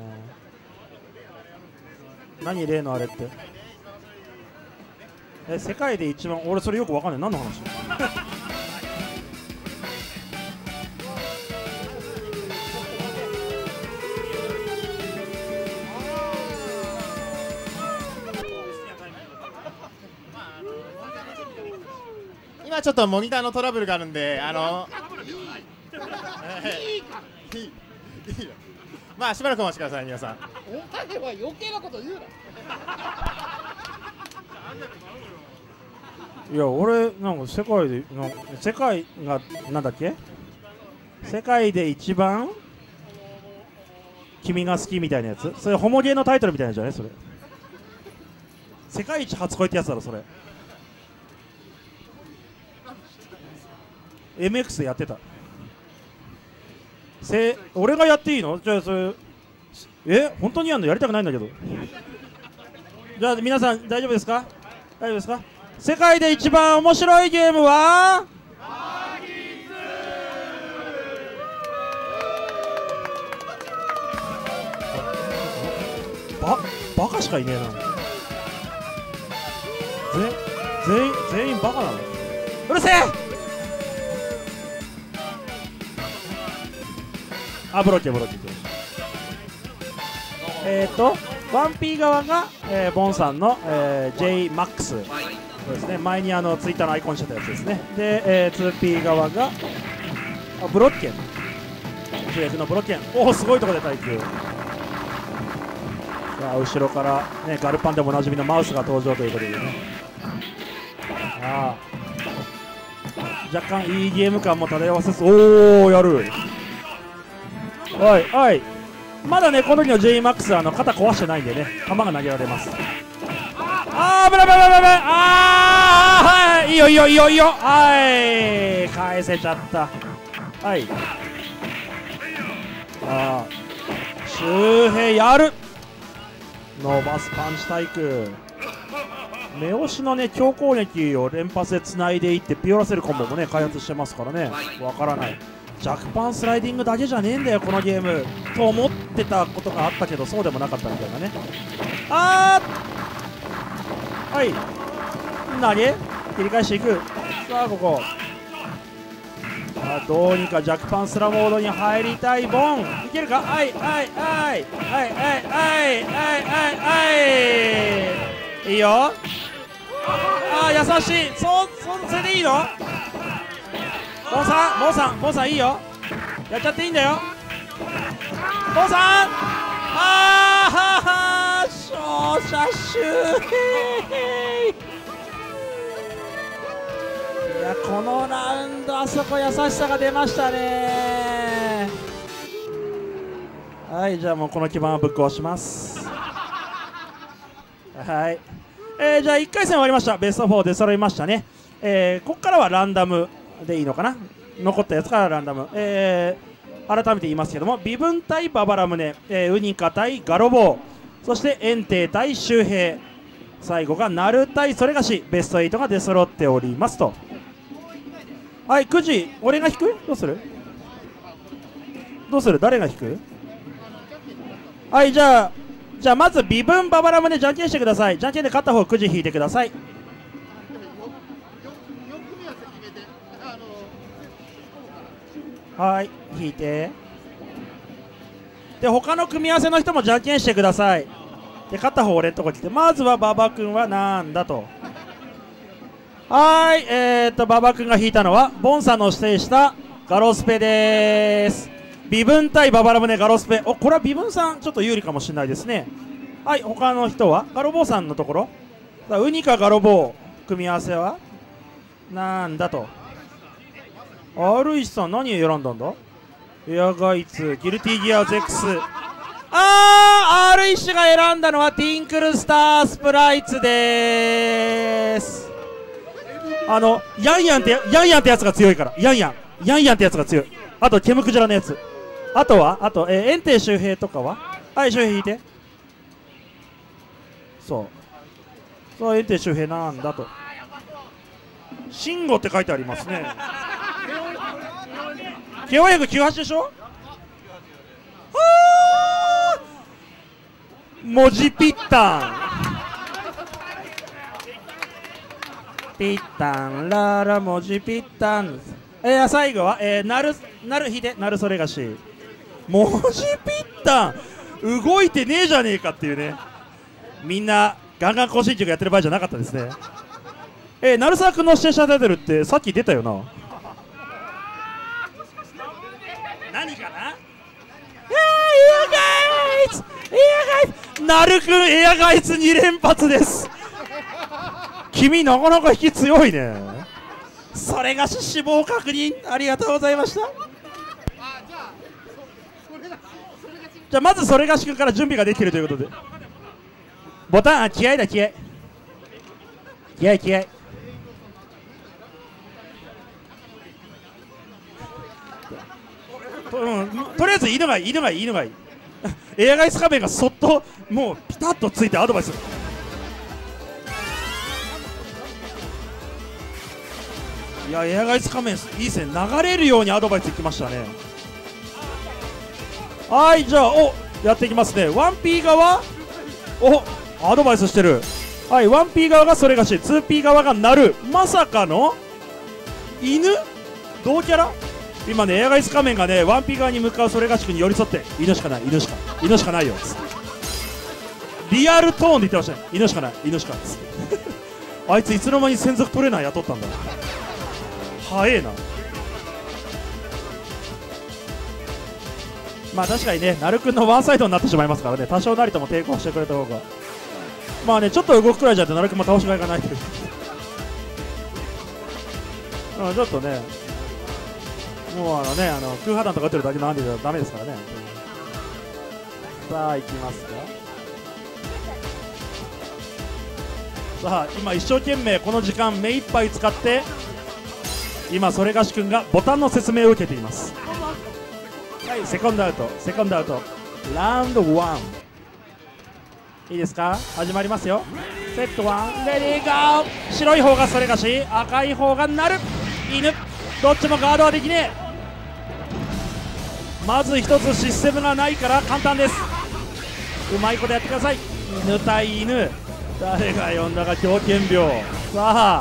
Speaker 1: 何例のあれって、世界で一番、俺それよくわかんない。何の話
Speaker 3: 今ちょっとモニターのトラブルがあるんで、まあしばらくお待ちください皆さん。
Speaker 4: お前は余計なこと言うな。
Speaker 1: いや俺なんか世界がなんだっけ、世界で一番君が好きみたいなやつ、それホモゲーのタイトルみたいなんじゃないそれ。世界一初恋ってやつだろそれ。MX でやってた。俺がやっていいの？じゃあそれ本当にやるの？やりたくないんだけど。じゃあ皆さん大丈夫ですか？大丈夫ですか？世界で一番面白いゲームはバカしかいねえな。全員バカなの？うるせえ！ブロッケー。1P 側が、ボンさんの、JMAX ですね。前にツイッターのアイコンしてたやつですね。で、2P 側がブロッケン、主役のブロッケン。おおすごいところで耐久。後ろから、ね、ガルパンでもおなじみのマウスが登場ということでね。若干いいゲーム感も漂わせつつ、おおやる。おいまだねこの時の JMAX は肩壊してないんでね、球が投げられます。危ないはい、いいよはい返せちゃった。はい周平やる。伸ばすパンチ対空、目押しのね強攻撃を連発でつないでいってピオラセルコンボもね開発してますからね。わからない、弱パンスライディングだけじゃねえんだよこのゲームと思ってたことがあったけど、そうでもなかったみたいなね。はい投げ切り返していく。さあここどうにか弱パンスラモードに入りたいボン。いけるか。いいよ。優しい。それでいいの。 ボンさんいいよ、やっちゃっていいんだよ。ボンさん、勝者周平。いや、このラウンドあそこ優しさが出ましたね。はい、じゃあもうこの基盤はぶっ壊します。はい、じゃあ1回戦終わりました。ベスト4出揃いましたね。ここからはランダムでいいのかな、残ったやつからランダム。改めて言いますけども、微分対ババラムネ、ウニカ対ガロボー、そしてエンテイ対周平、最後がナル対それがし、ベスト8が出揃っておりますと。はい、9時俺が引く、どうする誰が引く。はい、じゃあまず微分ババラムネじゃんけんしてください。じゃんけんで勝った方9時引いてください。はい、引いて、で他の組み合わせの人もじゃんけんしてください。で勝った方俺んとこ来て、まずは馬場君はなんだと。はい、馬場君が引いたのはボンさんの指定したガロスペです。微分対ババラムネガロスペ。これは微分さんちょっと有利かもしれないですね。はい、他の人はガロボーさんのところ、ウニかガロボー組み合わせはなんだと。R 石さん何選んだんだ。エアガイツ、ギルティギアーズ X。R 石が選んだのはティンクルスタースプライツです。ヤンヤンってやつが強いから、ヤンヤンってやつが強い。あとケムクジラのやつ。あとエンテイ周平とかは、はい、周平引いて。そうエンテイ周平なんだと。シンゴって書いてありますね。KO98でしょ。文字ピッタンララ文字ピッタン。最後は、ナル引いて、ナルそれがし。文字ピッタン動いてねえじゃねえかっていうね。みんなガンガン更新曲やってる場合じゃなかったですね。鳴沢君の指定者出てるってさっき出たよな。何かな。エアガイツなるくんエアガイツ2連発です。君なかなか引き強いね。それがし死亡確認ありがとうございました。じゃあまずそれがしくんから準備ができているということで、ボタン、気合だ、気合。とりあえず犬がいいエアガイス仮面がそっともうピタッとついてアドバイス。いや、エアガイス仮面いいですね。流れるようにアドバイスいきましたね。はい、じゃあやっていきますね。1P 側アドバイスしてる。はい、1P 側がそれがし、2P 側がなる。まさかの犬同キャラ。今ね、エアガイス仮面がね 1P 側に向かうそれがしくに寄り添って、犬しかないよつってリアルトーンで言ってましたね。犬しかないつってあいついつの間に専属トレーナー雇ったんだ。早えな。まあ確かにね、なるくんのワンサイドになってしまいますからね、多少なりとも抵抗してくれた方が、まあね、ちょっと動くくらいじゃってなるくんも倒しがいがないというちょっとね、もう空破弾とか打ってるだけなんでダメですからね。さあ行きますか。さあ今一生懸命この時間目いっぱい使って今それがしくんがボタンの説明を受けています。はい、セコンドアウトラウンド1いいですか。始まりますよ。セット1レディーゴー。白い方がそれがし、赤い方がなる犬。どっちもガードはできねえ。まず一つシステムがないから簡単です。うまいことやってください。犬対犬、誰が呼んだか狂犬病。さ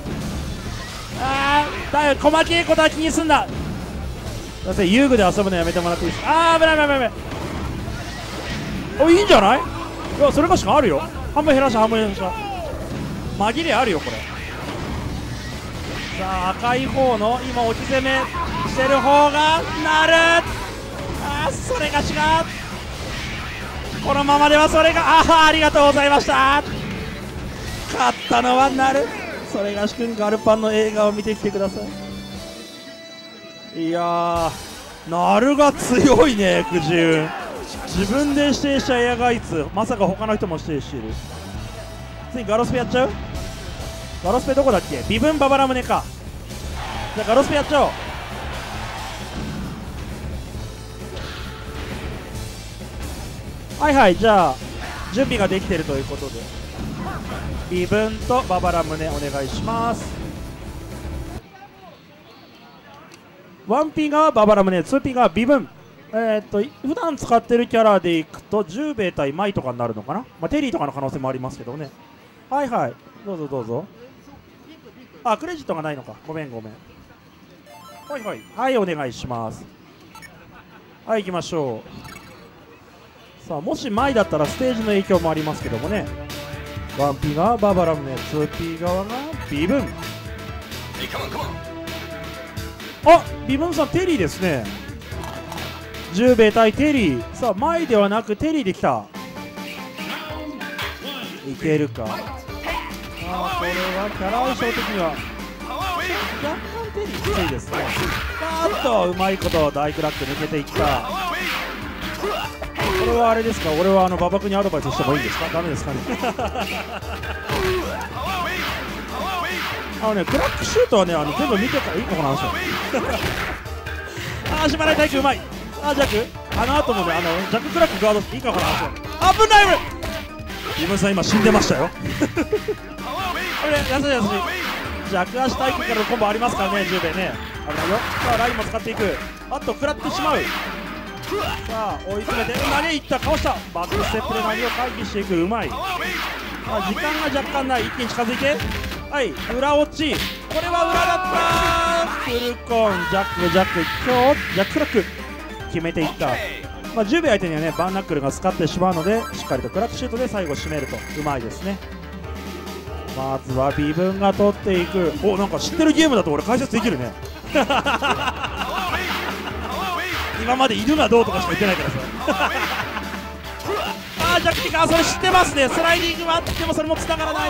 Speaker 1: あ細けいことは気にすんな。だって遊具で遊ぶのやめてもらっていいですか。危ないいいんじゃない。いや、それがしかあるよ。半分減らした紛れあるよこれ。 さあ赤い方の今置き攻めしてる方がなる。それが違う。このままではそれがありがとうございました。勝ったのはなる。それがしくんガルパンの映画を見てきてください。いやーなるが強いね。くじ運自分で指定したエアガイツ、まさか他の人も指定している。次ガロスペやっちゃう。ガロスペどこだっけ。微分ババラムネか。じゃあガロスペやっちゃおう。はいはい、じゃあ準備ができているということで微分とババラムネお願いします。 1P がババラムネ、 2P が微分。普段使ってるキャラでいくと10兵衛対マイとかになるのかな、まあ、テリーとかの可能性もありますけどね。はいはい、どうぞどうぞ。クレジットがないのか、ごめんごめん。はいはいはい、お願いします。はい、行きましょう。さあもしマイだったらステージの影響もありますけどもね。 1P がババラムネ、 2P 側が微分。微分さんテリーですね。10兵衛対テリー。さあ前ではなくテリーできた。いけるか。これはキャラ相性的には若干テリーきついですね。うまいこと大クラック抜けていった。これはあれですか、俺は馬場君にアドバイスしてもいいんですか。ダメですかね。クラックシュートはね全部見てからいいかもなんですよ。しまらい体育うまい。ジャック後もねジャッククラックガードいいかもなんですよ。危ない。イブンさん今死んでましたよ。これ優しい優しい。ジャック足体育からのコンボありますからね。10兵衛ね危ないよ。さあラインも使っていく。食らってしまう。さあ追い詰めて投げいった。かわした。バックステップで投げを回避していく。うまい。時間が若干ない。一気に近づいて裏落ち。これは裏だった。フルコンジャック今日ジャッククラック決めていった。10兵衛相手にはねバンナックルが使ってしまうのでしっかりとクラックシュートで最後締めるとうまいですね。まずは微分が取っていく。なんか知ってるゲームだと俺解説できるね。今まで犬がどうとかしか言ってないからさ。ジャックティカそれ知ってますね。スライディングはあってもそれも繋がらない。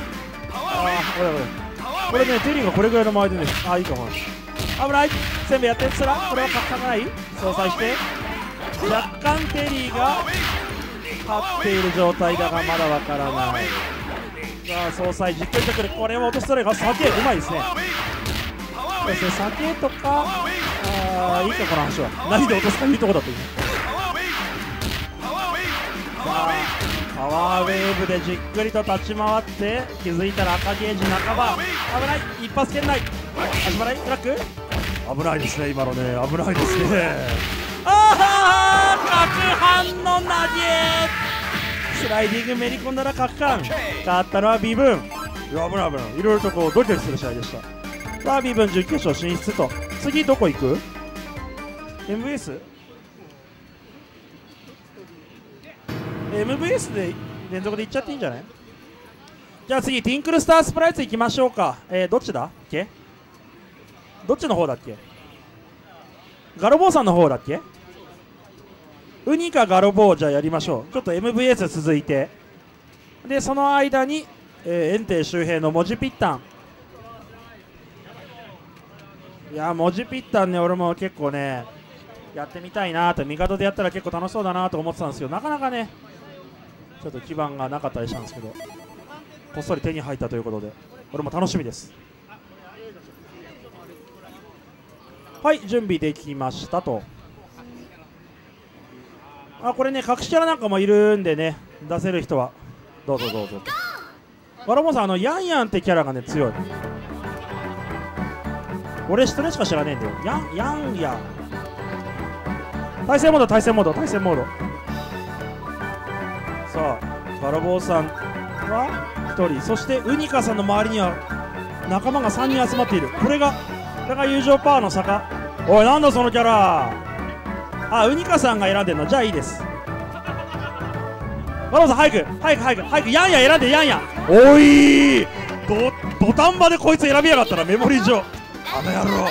Speaker 1: これねテリーがこれぐらいの周りでねいいかも。危ない。全部やってこれはかかない。相殺して若干テリーが勝っている状態だがまだわからない。相殺じっくりとくる。これは落とすトレが酒うまいですね。ですね、酒とかいいかこの話は何で落とすかいいとこだという。パワーウェーブでじっくりと立ち回って気づいたら赤ゲージ半ば。危ない。一発圏内。足払いクラック危ないですね。今のね危ないですね。角反の投げ。スライディングめり込んだら角反。勝ったのは微分。危ない危ない。いろいろとドキドキする試合でした。さあ微分準決勝進出と。次どこ行く。 MVS で連続でいっちゃっていいんじゃない。じゃあ次ティンクルスタースプライツいきましょうか。どっちだっけ。どっちの方だっけ。ガロボーさんの方だっけ。ウニかガロボーじゃあやりましょう。ちょっと MVS 続いてでその間に、炎帝周平の文字ピッタン。いや文字ピッタンね俺も結構ねやってみたいなと。味方でやったら結構楽しそうだなと思ってたんですけどなかなかねちょっと基盤がなかったりしたんですけどこっそり手に入ったということで俺も楽しみです。はい準備できましたと。これね隠しキャラなんかもいるんでね出せる人はどうぞどうぞと。ガロボンさんヤンヤンってキャラがね強い。俺一人しか知らねえんだよ。ヤンヤン対戦モード対戦モード対戦モード。さあガロボーさんは1人そしてウニカさんの周りには仲間が3人集まっている。これが友情パワーの差か。おいなんだそのキャラ。ウニカさんが選んでるのじゃあいいです。ガロボーさん早くヤンヤン選んで。ヤンヤンおい土壇場でこいつ選びやがったらメモリー上、あの野郎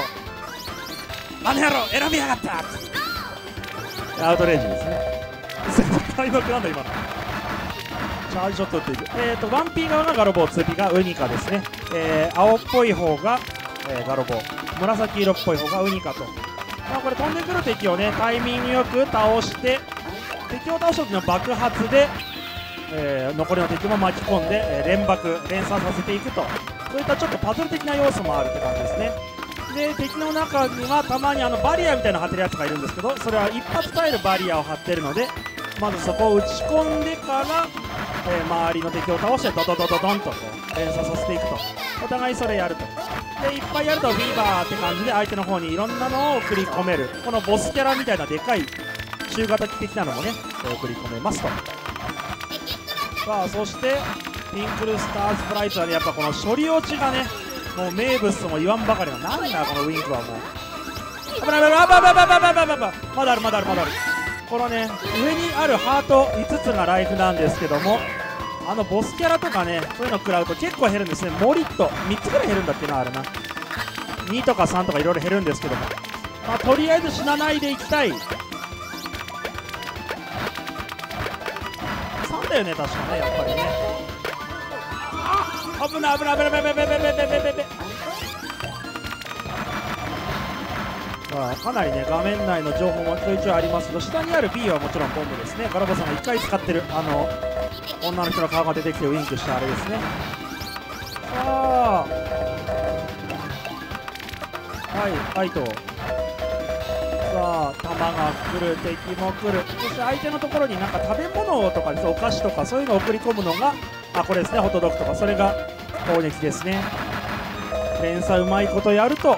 Speaker 1: 選びやがったアウトレイジですね。開幕なんだ今の。チャージショット打っていく。1P 側がガロボー、2P がウニカですね。青っぽい方が、ガロボー、紫色っぽい方がウニカと。これ飛んでくる敵をねタイミングよく倒して、敵を倒した時の爆発で、残りの敵も巻き込んで、連鎖させていくと、そういったちょっとパズル的な要素もあるって感じですね。で敵の中にはたまにバリアみたいなの張ってるやつがいるんですけど、それは一発耐えるバリアを張ってるので、まずそこを打ち込んでから、周りの敵を倒してドドドドドンとこう連鎖させていくと、お互いそれやると。でいっぱいやるとビーバーって感じで相手の方にいろんなのを送り込める、このボスキャラみたいなでかい中型機的なのもね送り込めますと。さあそしてピンクルスターズプライツはね、やっぱこの処理落ちがねもう名物とも言わんばかりの、なんだこのウインクはもう危ない危ない危ない危ない危ない危ない危ない、まだあるまだあるまだある。このね上にあるハート5つがライフなんですけども、ボスキャラとかねそういうの食らうと結構減るんですね。もりっと3つぐらい減るんだっけな、あれな2とか3とかいろいろ減るんですけども、まあ、とりあえず死なないでいきたい。3だよね確かね、やっぱりね。危ない危ない危ない危ない危ない危ない危ない危ない。かなりね画面内の情報もちょいちょいありますけど、下にある B はもちろんボムですね。ガラボさんが1回使ってる女の人の顔が出てきてウインクしたあれですね。さあはいと、さあ弾が来る、敵も来る、そして相手のところになんか食べ物とかですね、お菓子とかそういうのを送り込むのがこれですね、ホットドッグとか、それが攻撃ですね。連鎖うまいことやると、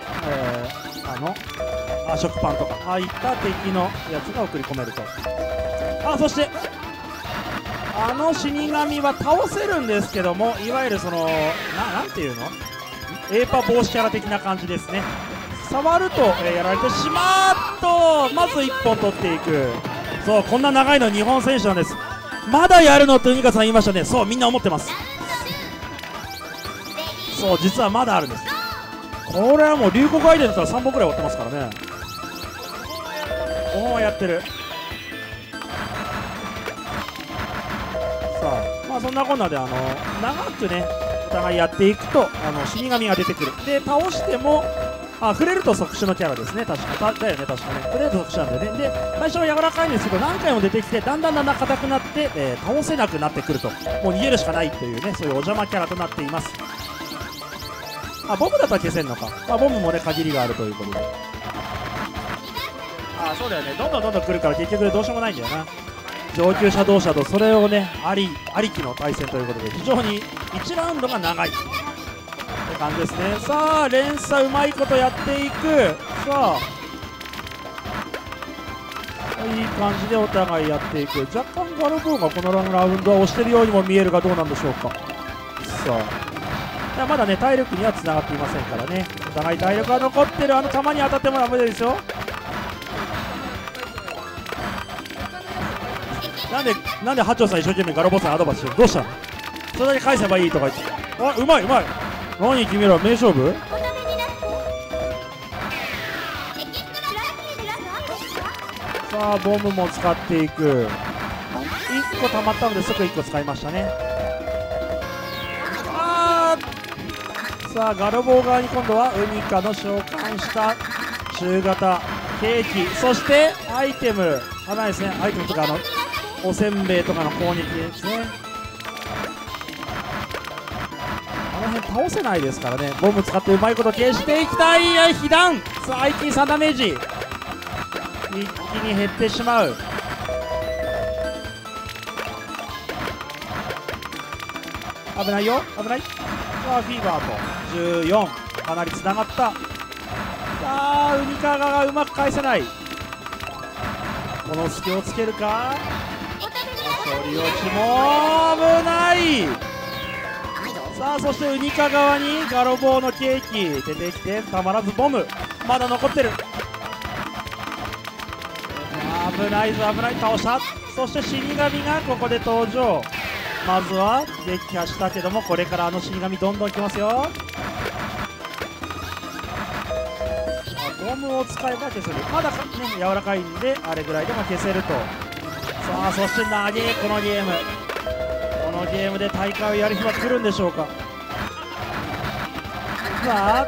Speaker 1: 食パンとかああいった敵のやつが送り込めると。そして死神は倒せるんですけども、いわゆるそのなんていうの、エーパ防止キャラ的な感じですね。触ると、やられてしまうと、まず1本取っていく。そう、こんな長いの日本選手なんです。まだやるのってウニカさん言いましたね。そう、みんな思ってます。そう、実はまだあるんです。これはもう龍谷アイデンだったら3本くらい終わってますからね。おお、やってる。さあ、まあそんなこんなで長くねお互いやっていくと死神が出てくる。で倒しても触れると即死のキャラですね、確かだよね、確かね、触れると即死なんだよね。で最初は柔らかいんですけど、何回も出てきてだんだん硬くなって、倒せなくなってくると、もう逃げるしかないというね、そういうお邪魔キャラとなっています。ボムだったら消せんのか、ボムもね限りがあるということで、そうだよね、どんどん来るから結局どうしようもないんだよな。上級者同士だとそれをねありきの対戦ということで、非常に1ラウンドが長いって感じですね。さあ連鎖うまいことやっていく。さあいい感じでお互いやっていく。若干ガロボーがこのラウンドは押してるようにも見えるが、どうなんでしょうか。さあまだね体力にはつながっていませんからね、お互い体力が残ってる。弾に当たってもダメですよ。なんで八丁さん一生懸命ガロボさんアドバイスしてる。どうしたの。それだけ返せばいいとか言って、うまい何君ら名勝負。さあボムも使っていく。1個溜まったのですぐ1個使いましたね。さあガロボー側に今度はウニカの召喚した中型兵器、そしてアイテムですね。アイテムとかおせんべいとかの攻撃ですね。辺倒せないですからね。ボム使ってうまいこと消していきたい。被弾。さあ一気に3ダメージ、一気に減ってしまう。危ないよ、危ない。さあフィーバーと14、かなりつながった。さあウニカガがうまく返せない。この隙をつけるか。処理落ちも危ない。さあそしてウニカ側にガロボーのケーキ出てきて、たまらずボムまだ残ってる。危ないぞ、危ない。倒した。そして死神がここで登場。 まずは撃破したけども、これから死神どんどん来ますよ。ボムを使えば消せる。まだね柔らかいんであれぐらいでも消せると。さあそして長いこのゲーム、このゲームで大会をやる日は来るんでしょうか。さあ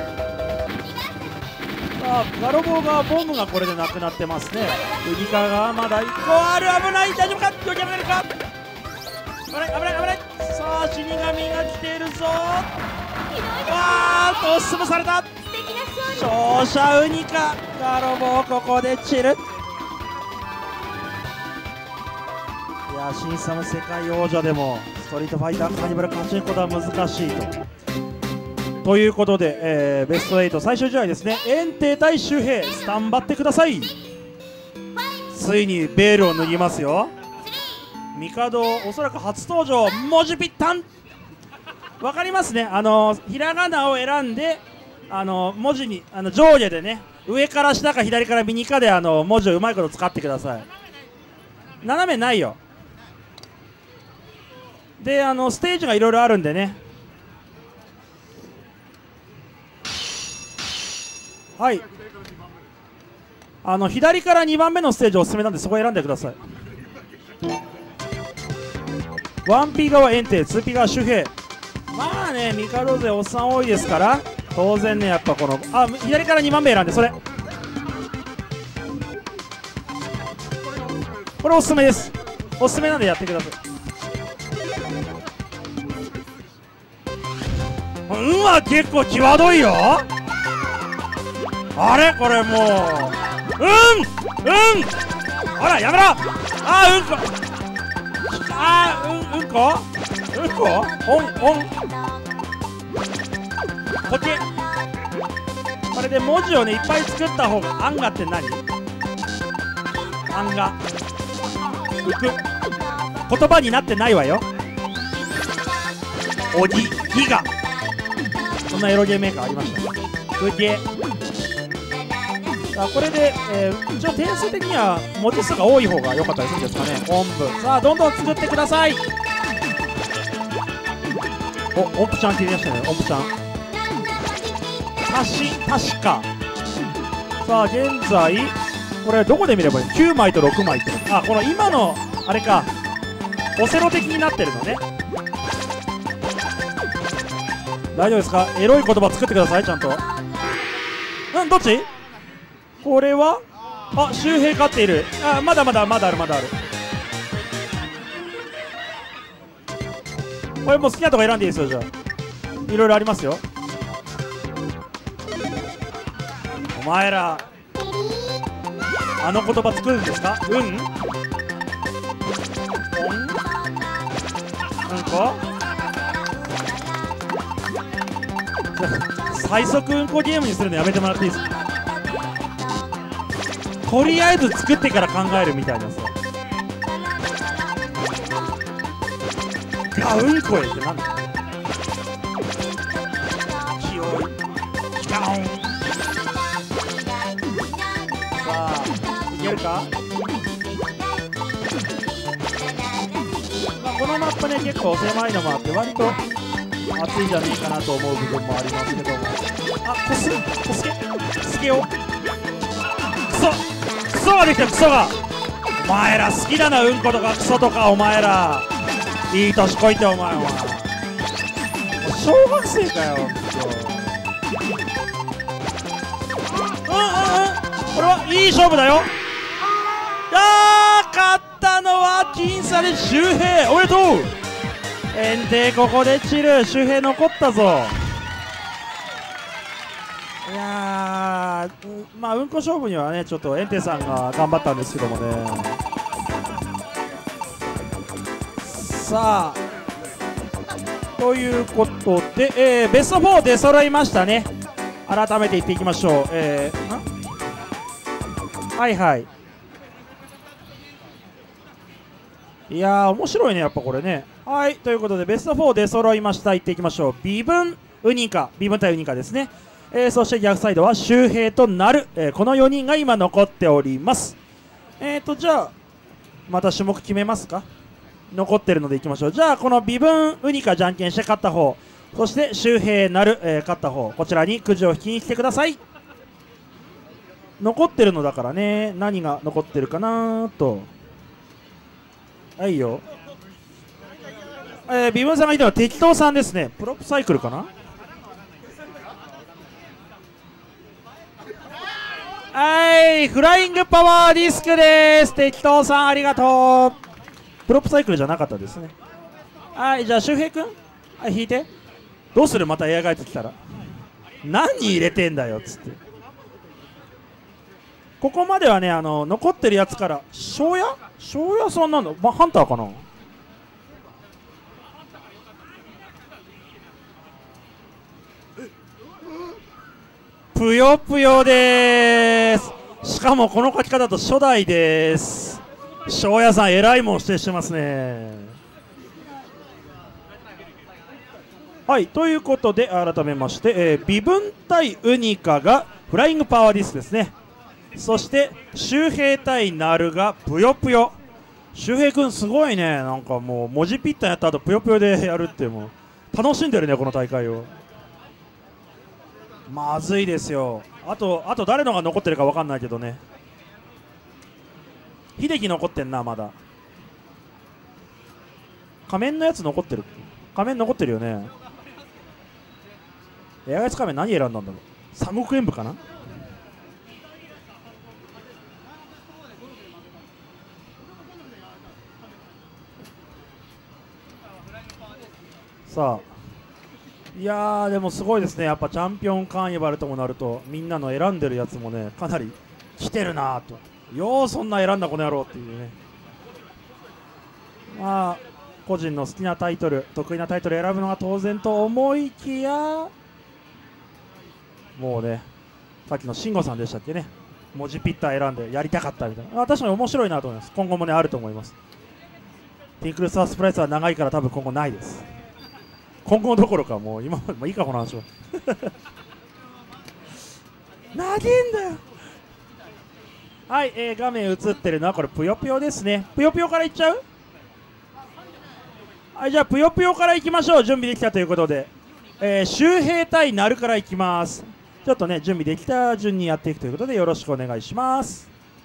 Speaker 1: ガロボーがボムがこれでなくなってますね。ウニカがまだ1個ある。危ない。大丈夫か、よけられるか。危ない。さあ死神が来ているぞ。わーっと押しつぶされた。勝者ウニカ。ガロボーここで散る。いや審査の世界王者でもストリートファイターカーニバル勝ち抜くことは難しいということで、ベスト8最終試合ですね。炎帝対周平、スタンバってください。ついにベールを脱ぎますよ。帝おそらく初登場、文字ぴったん。わかりますね。ひらがなを選んで文字に上下でね、上から下か左から右かで文字をうまいこと使ってください。斜めないよ。でステージがいろいろあるんでね。はい、左から2番目のステージおすすめなんでそこ選んでください。1P 側炎帝、2P 側周平。まあね帝勢おっさん多いですから当然ね、やっぱこの左から2番目選んで、それこれおすすめです。おすすめなんでやってください。結構際どいよ。あれこれもうほらやめろ。うんここっち。これで文字をねいっぱい作った方が、アンガって何？アンガ浮く言葉になってないわよ。おぎギガ、そんなエロゲーメーカーありました。浮けこれで、一応点数的には文字数が多い方が良かったりするんですかね。音符さあどんどん作ってください。音符ちゃんって言いましたね。音符ちゃん確か。さあ現在これどこで見ればいい？ 9 枚と6枚ってこの今のあれか、オセロ的になってるのね。大丈夫ですか？エロい言葉作ってくださいちゃんと。どっち？これは周平勝っている。まだある。これもう好きなとこ選んでいいですよ。じゃあいろいろありますよ。お前ら言葉作るんですか？うんこ最速うんこゲームにするのやめてもらっていいですか？とりあえず作ってから考えるみたいなさ。うんこってなんだ？気をガオン。さあいけるか？このマップね結構狭いのもあって割と熱いんじゃねえかなと思う部分もありますけども。スケをクソができた。クソがお前ら好きだな、うんことかクソとか。お前らいい年こいてお前は小学生かよ。これはいい勝負だよ。勝ったのは僅差で周平。おめでとう。炎帝ここで散る。周平残ったぞ。いやうんこ勝負にはねちょっと炎帝さんが頑張ったんですけどもね。さあということで、ベスト4出揃いましたね。改めて言っていきましょう。いや面白いねやっぱこれね。ということでベスト4出揃いました。言っていきましょう。微分ウニカ、微分対ウニカですね。そして逆サイドは周平となる、この4人が今残っております。じゃあまた種目決めますか？ 残ってるのでいきましょう。じゃあこの微分ウニかじゃんけんして勝った方、そして周平なる、勝った方、こちらにくじを引きに来てください。残ってるのだからね、何が残ってるかなと。はいよ。微分さんがいたのは適当さんですね。プロップサイクルかな。はい、フライングパワーディスクです。適当さんありがとう。プロップサイクルじゃなかったですね。はい、じゃあ周平君、はい、引いて。どうする、またエアガイド来たら。何入れてんだよっつって。ここまではね、残ってるやつから庄屋さんなんだ、ハンターかな。ぷよぷよでーす。しかもこの書き方と初代です。庄屋さんえらいもん指定してますね。はい、ということで改めまして、微分対ウニカがフライングパワーディスクですね。そして周平対ナルがぷよぷよ。周平君すごいね。なんかもう文字ピッタンやった後ぷよぷよでやるってもう楽しんでるね、この大会を。まずいですよ。あと誰のが残ってるか分かんないけどね。秀樹残ってんな、まだ。仮面のやつ残ってる。仮面残ってるよね。エアガイツ仮面何選んだんだろう。三国演武かな。さあ、いやーでもすごいですね。やっぱチャンピオンカーニバルともなるとみんなの選んでるやつもね、かなり来てるなーと。ようそんな選んだこの野郎っていうね。まあ個人の好きなタイトル、得意なタイトル選ぶのが当然と思いきや、もうね、さっきの慎吾さんでしたっけね、文字ピッター選んでやりたかったみたいな。確かに面白いなと思います。今後もねあると思います。ピンクルスタースプライスは長いから多分今後ないです。今後どころかもう今までもいいかこの話は長えんだよ。はい、画面映ってるのはこれぷよぷよですね。ぷよぷよからいっちゃう。はい、じゃあぷよぷよからいきましょう。準備できたということで、周平対ナルからいきます。ちょっとね準備できた順にやっていくということでよろしくお願いします。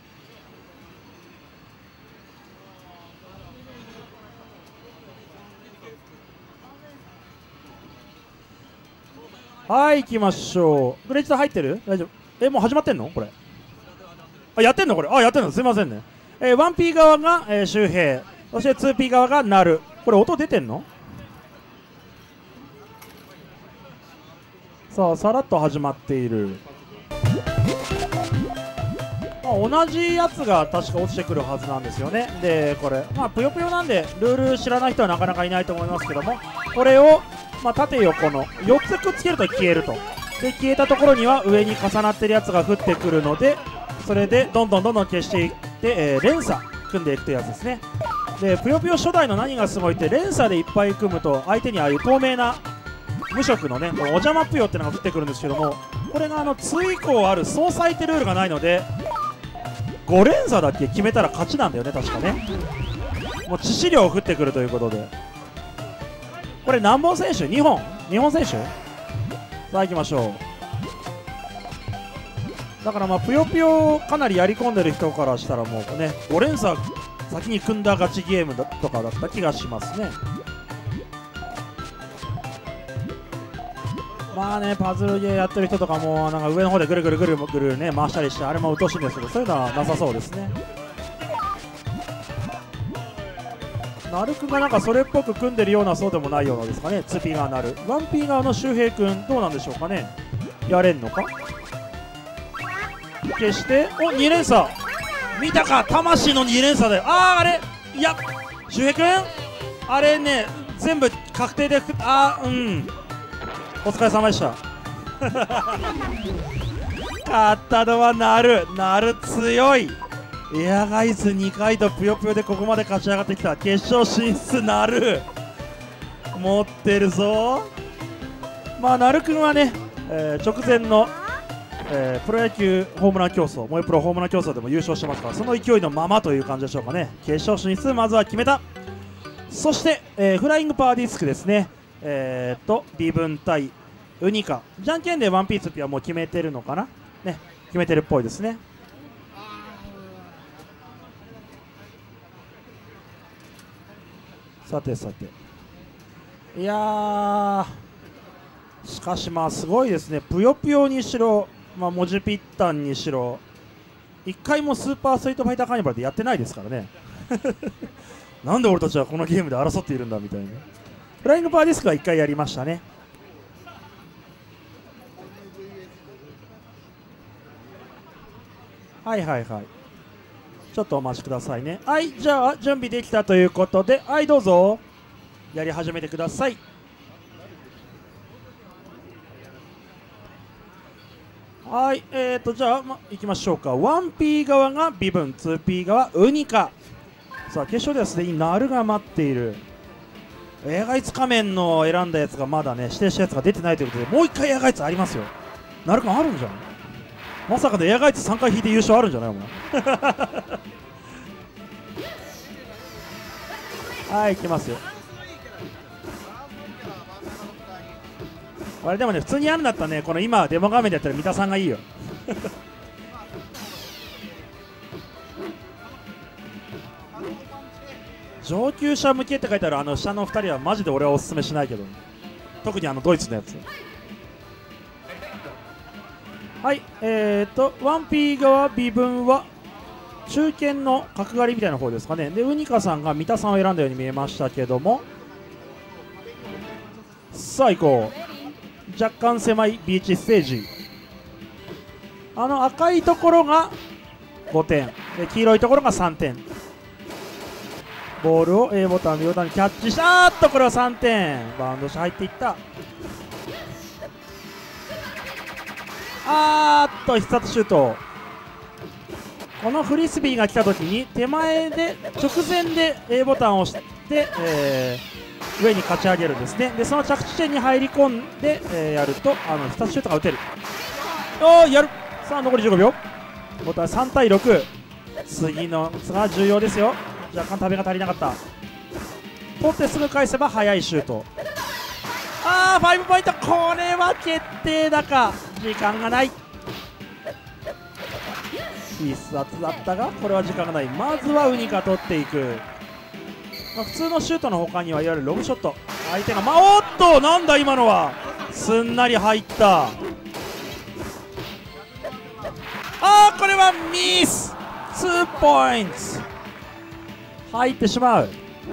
Speaker 1: はい、行きましょう。グレージド入ってる？大丈夫？もう始まってんのこれ。あ、やってんのこれ。あ、やってんの。すいませんね。1P 側が、周平。そして 2P 側がナル。これ音出てんの？さあ、さらっと始まっている。同じやつが確か落ちてくるはずなんですよね。で、これ、ぷよぷよなんで、ルール知らない人はなかなかいないと思いますけども、これを、縦横の4つくっつけると消えると。で、消えたところには上に重なってるやつが降ってくるので、それでどんどん消していって、連鎖組んでいくというやつですね。で、ぷよぷよ初代の何がすごいって、連鎖でいっぱい組むと、相手にああいう透明な無色のね、お邪魔ぷよっていうのが降ってくるんですけども、これが2以降ある総裁ってルールがないので、5連鎖だけ決めたら勝ちなんだよね、確かね。もう致死量降ってくるということで、これ何本選手？2本選手。さあ行きましょう。だからぷよぷよかなりやり込んでる人からしたらもうね、5連鎖先に組んだ勝ちゲームだとかだった気がしますね。パズルゲーやってる人とかもなんか上の方でぐるぐるね回したりして、あれも鬱陶しいんですけど、そういうのはなさそうですね。ナルくんがなんかそれっぽく組んでるようなそうでもないようなですかね。 2P 側なる 1P 側の周平くんどうなんでしょうかね。やれんのか。消して2連鎖見たか。魂の2連鎖だよ。あれいや周平くんあれね全部確定でお疲れ様でした勝ったのはナル強い。エアガイズ2回とぷよぷよでここまで勝ち上がってきた。決勝進出ナル持ってるぞ。ナルくんはね、直前の、プロ野球ホームラン競争、萌えプロホームラン競争でも優勝してますから、その勢いのままという感じでしょうかね。決勝進出まずは決めた。 そして、フライングパワーディスクですね。微分対ウニカ、じゃんけんでワンピースピはもう決めてるのかな、ね、決めてるっぽいですね。さてさて、いやー、しかしまあすごいですね。ぷよぷよにしろ、まあ、文字ピッタンにしろ、一回もスーパーストリートファイターカーニバルでやってないですからね。なんで俺たちはこのゲームで争っているんだみたいな。フライングパワーディスクは1回やりましたね。はいはいはい、ちょっとお待ちくださいね。はい、じゃあ準備できたということで、はいどうぞやり始めてください。はい、じゃあ、いきましょうか。 1P 側が微分、 2P 側ウニカ。さあ決勝ではすでにナルが待っている。エアガイツ仮面の選んだやつがまだね指定したやつが出てないということで、もう1回エアガイツありますよ。ナル君あるんじゃん。まさかでエアガイツ3回引いて優勝あるんじゃないお前。はい、いきますよ。あれでもね、普通にやるんだったらね、この今デモ画面でやったら三田さんがいいよ。上級者向けって書いてあるあの下の2人はマジで俺はおすすめしないけど、特にドイツのやつ。はい、1P 側微分は中堅の角刈りみたいな方ですかね。でウニカさんが三田さんを選んだように見えましたけども、さあ行こう。若干狭いビーチステージ、赤いところが5点で黄色いところが3点。ボールを A ボタン、B ボタンにキャッチした。これは3点。バウンドして入っていった。必殺シュート。このフリスビーが来た時に手前で直前で A ボタンを押して、上に勝ち上げるんですね。でその着地点に入り込んで、やると必殺シュートが打てる。やる。さあ残り15秒。ボタン3対6。次のが重要ですよ。若干食べが足りなかった。取ってすぐ返せば速いシュート。5ポイント。これは決定だか。時間がない。必殺だったがこれは時間がない。まずはウニカ取っていく。普通のシュートの他にはいわゆるロブショット、相手がおっとなんだ今のはすんなり入った。これはミス。2ポイント入ってしまう。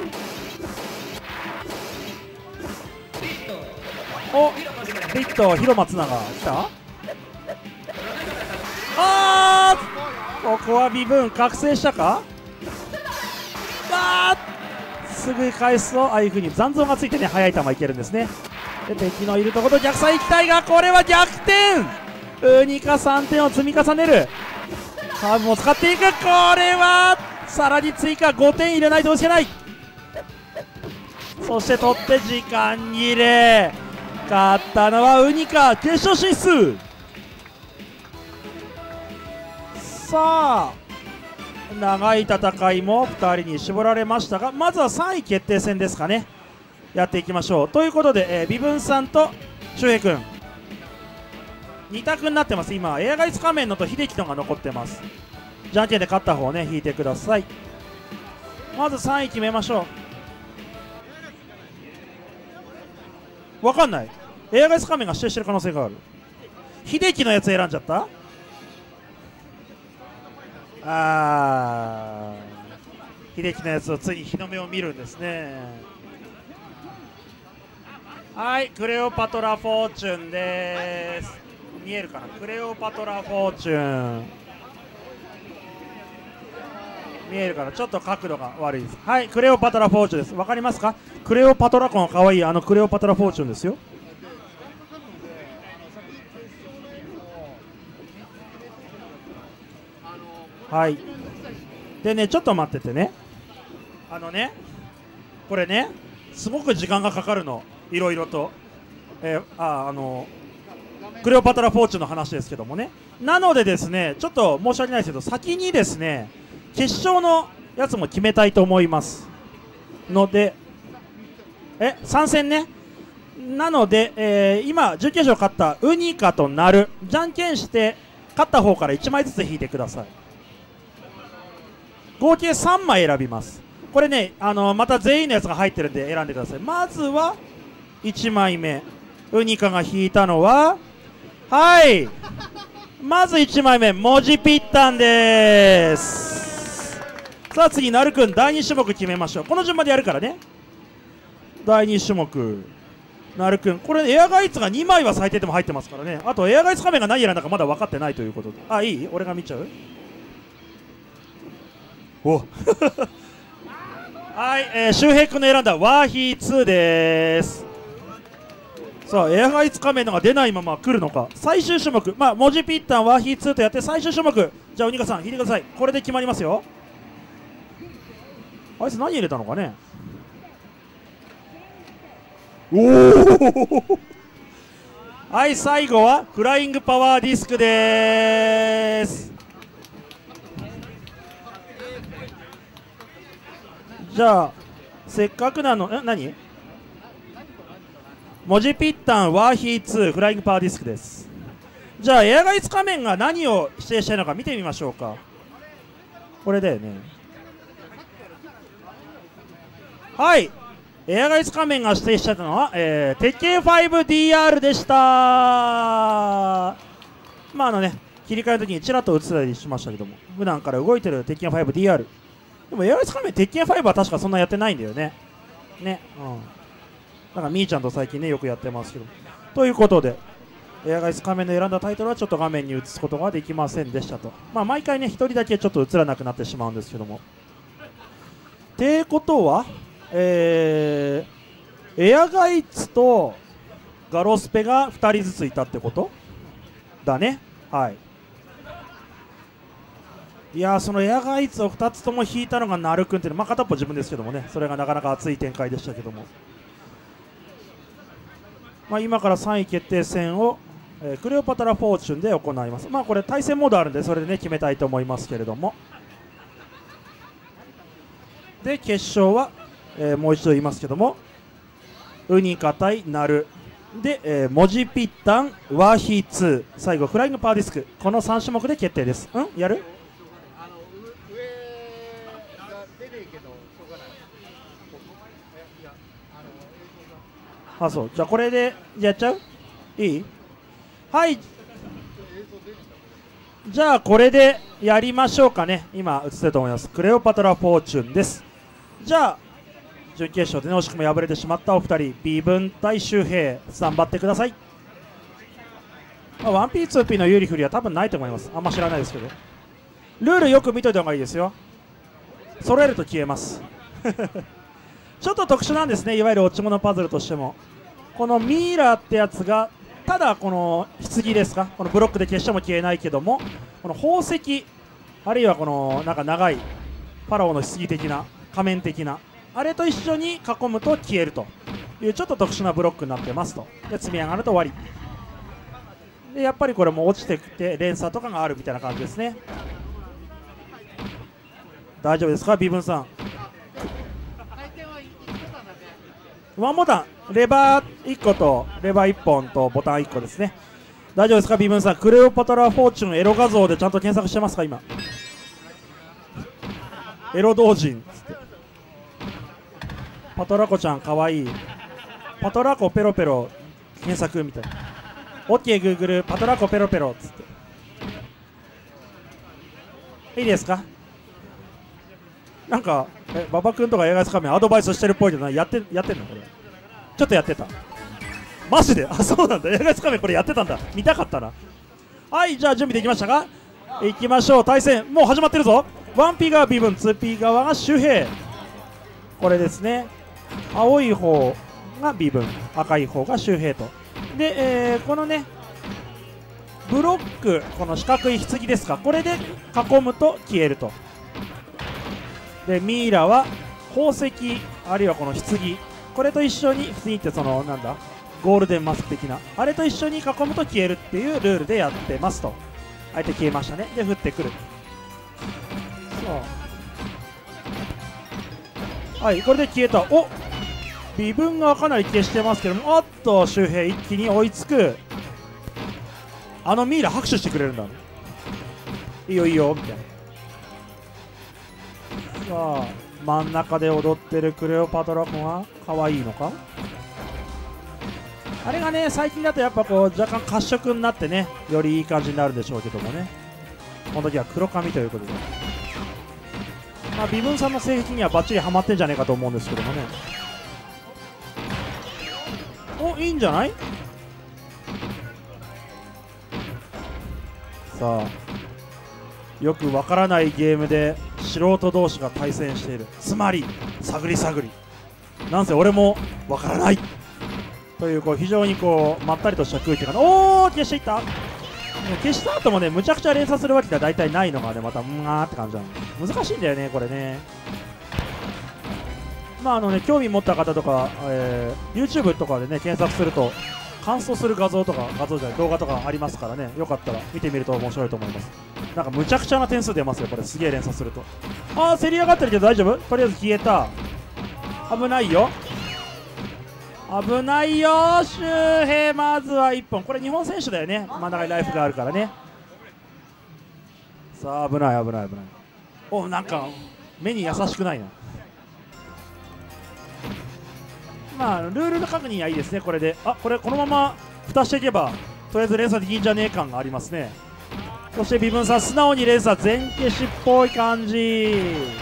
Speaker 1: リット広松永来た。ここは微分覚醒したか。すぐ返すとああいう風に残像がついてね、速い球いけるんですね。で敵のいるところ逆サイ行きたいが、これは逆転。ウニカ3点を積み重ねる。カーブも使っていく。これはさらに追加5点入れないといけない。そして取って時間切れ。勝ったのはウニカ、決勝進出。さあ長い戦いも2人に絞られましたが、まずは3位決定戦ですかね、やっていきましょう。ということで、微分さんと周平君2択になってます。今エアガイツ仮面のと秀樹のが残ってます。じゃんけんで勝った方をね引いてください。まず3位決めましょう。分かんない。エアガイツ仮面が指定してる可能性がある。秀樹のやつ選んじゃった。秀樹のやつをついに日の目を見るんですね。はい、クレオパトラフォーチュンです。見えるかな。クレオパトラフォーチュン見えるかな。ちょっと角度が悪いです。はい、クレオパトラフォーチュンです。わかりますか。クレオパトラコンかわいいクレオパトラフォーチュンですよ。はい。でね、ちょっと待っててね。これね、すごく時間がかかるの、いろいろと。クレオパトラフォーチュンの話ですけどもね。なのでですね、ちょっと申し訳ないですけど、先にですね、決勝のやつも決めたいと思います。ので、 参戦ね。なので、今準決勝勝ったウニカとナル、じゃんけんして勝った方から1枚ずつ引いてください。合計3枚選びます。これね、また全員のやつが入ってるんで選んでください。まずは1枚目、ウニカが引いたのは、はい、まず1枚目、文字ピッタンです。さあ次、ナルくん第2種目決めましょう。この順番でやるからね。第2種目、ナルくん、これエアガイツが2枚は最低でも入ってますからね。あとエアガイツ仮面が何選んだかまだ分かってないということで、あ、いい、俺が見ちゃう。おはい、周平君の選んだワーヒー2です。さあエアガイツ仮面のが出ないまま来るのか。最終種目、まあ文字ピッタンワーヒー2とやって最終種目、じゃあウニカさん引いてください。これで決まりますよ。あいつ何入れたのかね。おおはい、最後はフライングパワーディスクです。じゃあせっかくなの、何、文字ピッタンワーヒー2フライングパワーディスクです。じゃあエアガイツ仮面が何を指定したいのか見てみましょうか。これだよね。はい、エアガイツ仮面が指定したのは、鉄拳 5DR でした。まあね、切り替えの時にちらっと映ったりしましたけども、普段から動いてる鉄拳 5DR。でもエアガイツ仮面鉄拳5は確かそんなやってないんだよね。ね、なんかみーちゃんと最近ねよくやってますけど。ということでエアガイツ仮面の選んだタイトルはちょっと画面に映すことができませんでしたと。まあ毎回ね1人だけちょっと映らなくなってしまうんですけども。てことはエアガイツとガロスペが2人ずついたってことだね。はい。いやー、そのエアガイツを2つとも引いたのがナルくんっていうの、まあ片っぽ自分ですけどもね、それがなかなか熱い展開でしたけども、まあ、今から3位決定戦を、クレオパトラ・フォーチュンで行います。まあこれ対戦モードあるんでそれでね決めたいと思いますけれども、で決勝は、もう一度言いますけども、ウニカ対ナルで、文字ピッタンワーヒー2、最後フライングパワーディスク、この3種目で決定です。やる？あ、そう、じゃあこれでやっちゃう？いい？はい、じゃあこれでやりましょうかね。今映ってると思います。クレオパトラ・フォーチュンです。じゃあ準決勝でね惜しくも敗れてしまったお二人、微分対周平頑張ってください。1P、2P の有利不利は多分ないと思います。あんま知らないですけど、ルールよく見といた方がいいですよ。揃えると消えますちょっと特殊なんですね、いわゆる落ち物パズルとしても。このミイラってやつがただこの棺ですか、このブロックで消しても消えないけども、この宝石あるいはこのなんか長いファラオの棺的な仮面的なあれと一緒に囲むと消えるというちょっと特殊なブロックになってますと。で積み上がると終わりで、やっぱりこれも落ちてきて連鎖とかがあるみたいな感じですね。大丈夫ですか、微分さん。ワンボタン、レバー1個とレバー1本とボタン1個ですね。大丈夫ですか、微分さん。クレオパトラ・フォーチュンエロ画像でちゃんと検索してますか今。エロ同人つってパトラコちゃんかわいい、パトラコペロペロ検索みたいな。 OK グーグルパトラコペロペロつっていいですか。なんか馬場君とかエアガイツ仮面アドバイスしてるっぽいけどやってんのこれ。ちょっとやってたマジで。あ、そうなんだ、エアガイツ仮面これやってたんだ、見たかったな。はい、じゃあ準備できましたか。いきましょう。対戦もう始まってるぞ。 1P 側微分 2P 側が周平、これですね。青い方が微分、赤い方が周平と。で、このねブロック、この四角い棺ですか、これで囲むと消えると。でミイラは宝石あるいはこの棺、これと一緒に棺ってそのなんだゴールデンマスク的なあれと一緒に囲むと消えるっていうルールでやってますと。相手消えましたね。で降ってくる。そう、はい、これで消えた。お、 微分がかなり消してますけども、おっと周平一気に追いつく。あのミイラ拍手してくれるんだね。いいよいいよみたいな。さあ真ん中で踊ってるクレオパトラ君は可愛いのか。あれがね、最近だとやっぱこう若干褐色になってね、よりいい感じになるんでしょうけどもね。この時は黒髪ということで、まあ微分さんの性癖にはバッチリハマってんじゃねえかと思うんですけどもね。お、いいんじゃない。さあよくわからないゲームで素人同士が対戦している。つまり探り探り、なんせ俺もわからないという、こう非常にこうまったりとした空気が、おお消していった。消した後もね、むちゃくちゃ連鎖するわけでは大体ないのがね、またって感じなの。難しいんだよねこれね。まあ興味持った方とか、YouTube とかでね検索すると乾燥する画像とか、動画とかありますからね、よかったら見てみると面白いと思います。なんかむちゃくちゃな点数出ますよこれ、すげえ連鎖すると。ああ競り上がってるけど大丈夫。とりあえず消えた。危ないよ危ないよ周平、まずは1本。これ日本選手だよね、真ん中にライフがあるからね。さあ危ない。お、なんか目に優しくないな。まあルールの確認はいいですねこれで。あ、これこのまま蓋していけばとりあえず連鎖できんじゃねえ感がありますね。そして微分さん素直に連鎖全消しっぽい感じ。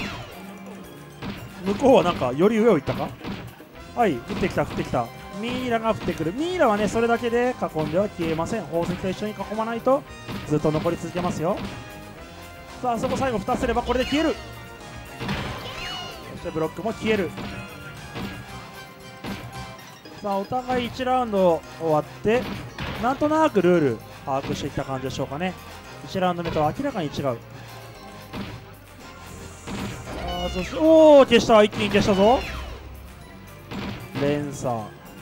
Speaker 1: 向こうはなんかより上をいったか。はい、降ってきたミイラが降ってくる。ミイラはねそれだけで囲んでは消えません。宝石と一緒に囲まないとずっと残り続けますよ。さあそこ最後蓋すればこれで消える。そしてブロックも消える。さあお互い1ラウンド終わってなんとなくルール把握していった感じでしょうかね。1ラウンド目とは明らかに違う。さあそしておお消した、一気に消したぞ連鎖。さ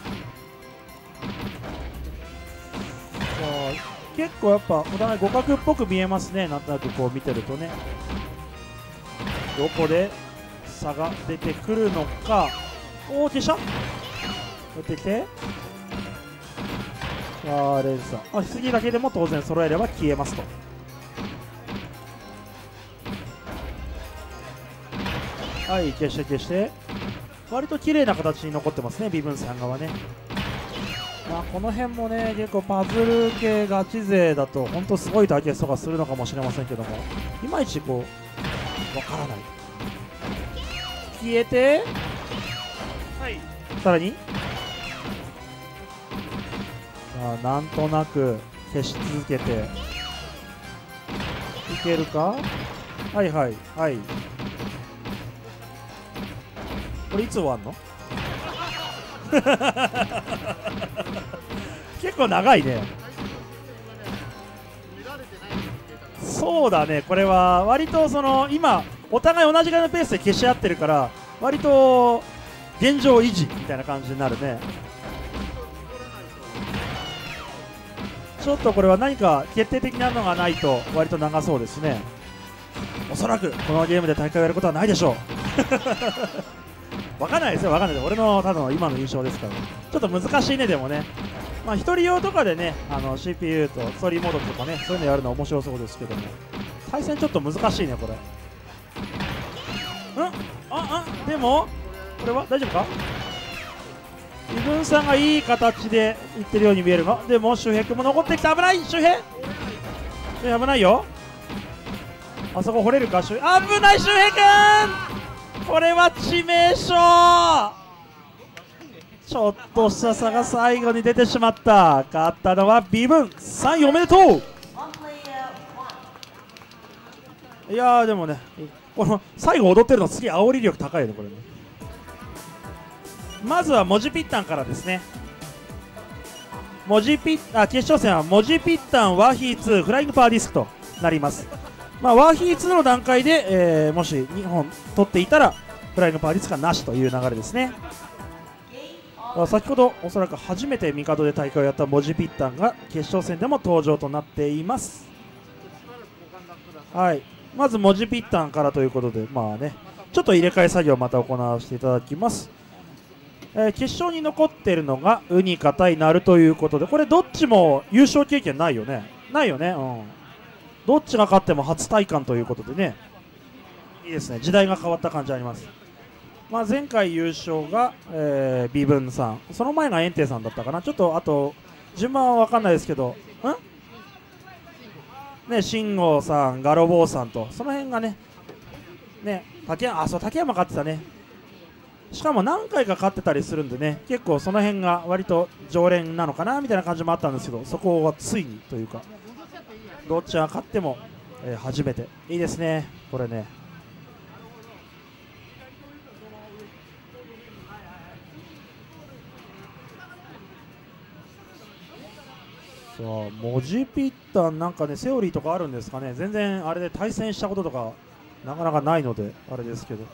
Speaker 1: あ結構やっぱお互い互角っぽく見えますね、なんとなくこう見てるとね。どこで差が出てくるのか。おお消した、やってきて、さあ連鎖、棺だけでも当然揃えれば消えますと。はい消して割と綺麗な形に残ってますね微分さん側ね。まあこの辺もね結構パズル系ガチ勢だと本当すごい対決とかするのかもしれませんけども、いまいちこうわからない。消えて、はいさらになんとなく消し続けていけるか。はいこれいつ終わんの結構長いね。そうだね、これは割と今お互い同じぐらいのペースで消し合ってるから割と現状維持みたいな感じになるね。ちょっとこれは何か決定的なのがないと割と長そうですね。おそらくこのゲームで大会をやることはないでしょう分かんないですよ、俺のただの今の印象ですから、ちょっと難しいね。でもね、まあ1人用とかでねCPU とストーリーモードとかねそういうのやるの面白そうですけども、対戦ちょっと難しいねこれ。でもこれは大丈夫か。微分さんがいい形でいってるように見えるが、でも周平君も残ってきた。危ない周平、危ないよ。あそこ掘れるか危ない周平君、これは致命傷。ちょっとした差が最後に出てしまった。勝ったのは微分。3位おめでとう。いやーでもね、この最後踊ってるのすげえ煽り力高いねこれね。まずは文字ピッタンからですね。決勝戦は文字ピッタンワーヒー2フライングパワーディスクとなります。まあ、ワーヒー2の段階で、もし2本取っていたらフライングパワーディスクはなしという流れですね。先ほどおそらく初めてミカドで大会をやった文字ピッタンが決勝戦でも登場となっています。はい、まず文字ピッタンからということで、まあね、ちょっと入れ替え作業をまた行わせていただきます。 決勝に残っているのがウニカ対ナルということで、これどっちも優勝経験ないよね。ないよね。どっちが勝っても初体感ということでね、いいですね。時代が変わった感じあります。まあ、前回優勝が、ビブンさん、その前がエンテイさんだったかな。ちょっとあと順番は分かんないですけど、ね、慎吾さん、ガロボーさんとその辺がね、竹山勝ってたね。しかも何回か勝ってたりするんでね、結構その辺が割と常連なのかなみたいな感じもあったんですけど、そこはついにというか、どっちが勝っても、初めていいですね、これね。さあ、文字ピッタンなんかね、セオリーとかあるんですかね。全然あれで対戦したこととかなかなかないのであれですけど、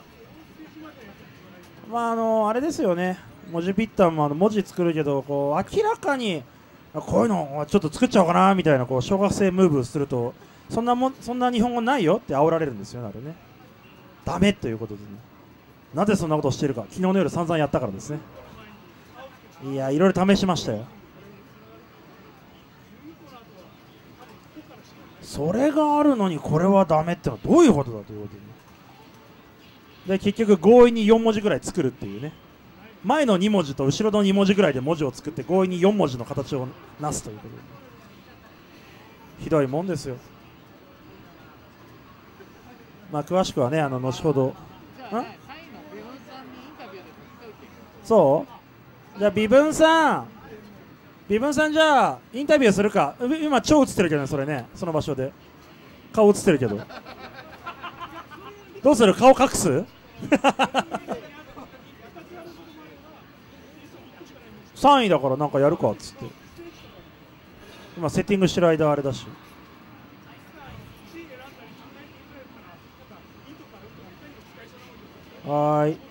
Speaker 1: まああれですよね、文字ピッタンも文字作るけど、こう明らかにこういうのちょっと作っちゃおうかなみたいな、こう小学生ムーブすると、そんな日本語ないよって煽られるんですよね、あれね。ダメということでね。なぜそんなことをしているか、昨日の夜散々やったからですね。いや、いろいろ試しましたよ。それがあるのにこれはダメってのはどういうことだということで、ね、で結局強引に4文字ぐらい作るっていうね、前の2文字と後ろの2文字ぐらいで文字を作って強引に4文字の形をなすということで、ね、ひどいもんですよ。まあ詳しくはね、後ほど。そうじゃあビブンさんじゃあインタビューするか。今超映ってるけどね、それね、その場所で顔映ってるけどどうする、顔隠す3位だからなんかやるかっつって、今セッティングしてる間あれだし。はーい、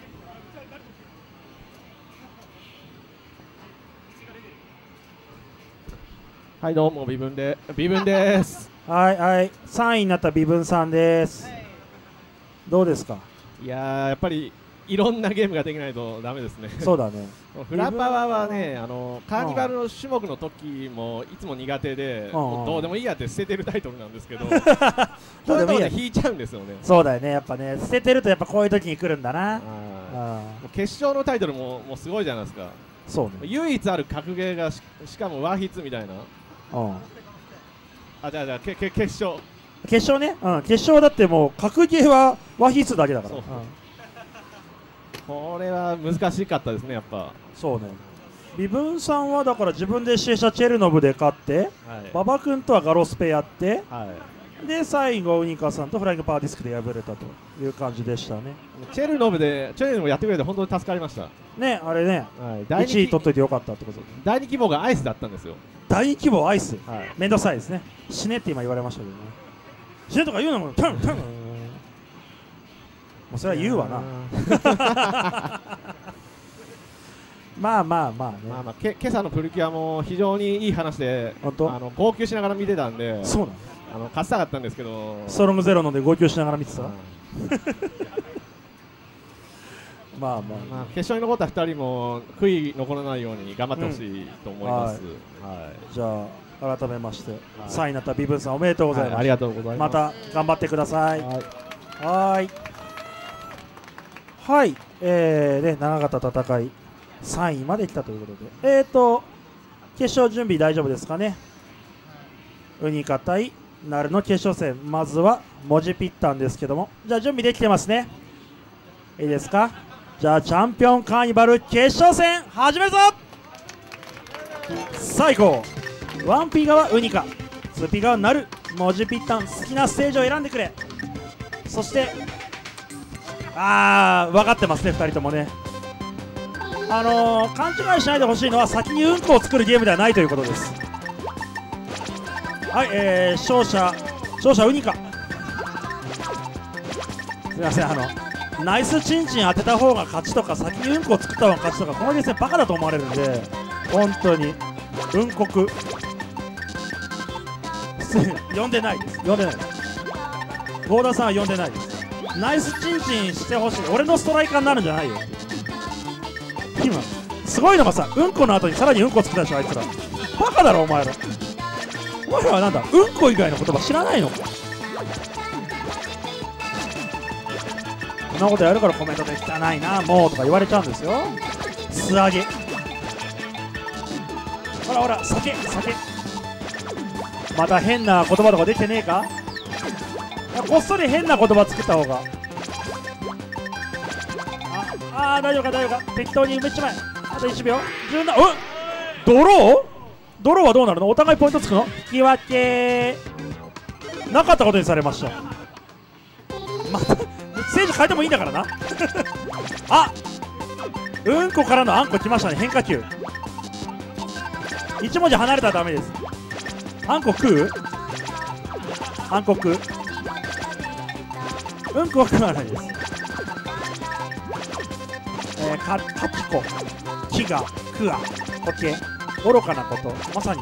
Speaker 5: はいどうもビブンです。
Speaker 1: はいはい、3位になったビブンさんです。どうですか。
Speaker 5: いやー、やっぱりいろんなゲームができないとダメですね。
Speaker 1: そうだね
Speaker 5: フラパワはね、カーニバルの種目の時もいつも苦手で、もうどうでもいいやって捨ててるタイトルなんですけど、どうでもいいや引いちゃうんですよね。
Speaker 1: そうだよね、やっぱね、捨ててるとやっぱこういう時に来るんだな。
Speaker 5: 決勝のタイトルもうすごいじゃないですか。
Speaker 1: そうね、
Speaker 5: 唯一ある格ゲーが しかもワーヒッツみたいな。じゃあ決勝
Speaker 1: ね、決勝だってもう格ゲーはワヒツだけだから、
Speaker 5: これは難しかったですね、やっぱ。
Speaker 1: そうね、ビブンさんはだから自分で指定したチェルノブで勝って、馬場君とはガロスペやって、で最後ウニカさんとフライングパワーディスクで敗れたという感じでしたね。
Speaker 5: チェルノブやってくれて本当に助かりました
Speaker 1: ね。あれね、1位取っといてよかったってことで、
Speaker 5: 第2希望がアイスだったんですよ。
Speaker 1: 第2希望アイス、めんどくさいですね。死ねって今言われましたけどね。死ねとか言うのももうそれは言うわなまあ
Speaker 5: 今朝のプリキュアも非常にいい話で、号泣しながら見てたんで、
Speaker 1: そうなの、
Speaker 5: 勝ちたかったんですけど、
Speaker 1: ストロングゼロので号泣しながら見てたまあ
Speaker 5: 決勝に残った2人も悔い残らないように頑張ってほしいと思います。
Speaker 1: じゃあ改めまして3位になったビブンさんおめでとうございます。
Speaker 5: ありがとうございます。
Speaker 1: また頑張ってください。はい、長かった戦い3位まで来たということで、決勝準備大丈夫ですかね。ウニカ対ナルの決勝戦、まずは文字ピッタンですけども、じゃあ準備できてますね。いいですか。じゃあチャンピオンカーニバル決勝戦始めるぞ。最高 1P 側ウニカ、 2P 側ナル、文字ピッタン好きなステージを選んでくれ。そして分かってますね、2人ともね。勘違いしないでほしいのは、先にうんこを作るゲームではないということです。はい、勝者ウニカ、すみません、ナイスチンチン当てた方が勝ちとか、先にうんこを作った方が勝ちとか、このゲームバカだと思われるんで、本当にうんこく呼んでないです。郷田さんは呼んでないです。ナイスチンチンしてほしい、俺のストライカーになるんじゃないよ。 今すごいのがさ、うんこの後にさらにうんこつけたでしょ、あいつら。バカだろお前ら。お前らはなんだ、うんこ以外の言葉知らないのか。こんなことやるからコメントで汚いなもうとか言われちゃうんですよ。素揚げ、ほらほら、酒また変な言葉とかできてねえか。こっそり変な言葉作った方が。大丈夫か大丈夫か、適当に埋めちまえ。あと1秒17。ドローはどうなるの。お互いポイントつくの。引き分けなかったことにされました。またステージ変えてもいいんだからなうんこからのあんこきましたね。変化球1文字離れたらダメです。あんこ食う。うんこは食わないです。かきこ、きが、くわ、こけ、愚かなこと、まさに。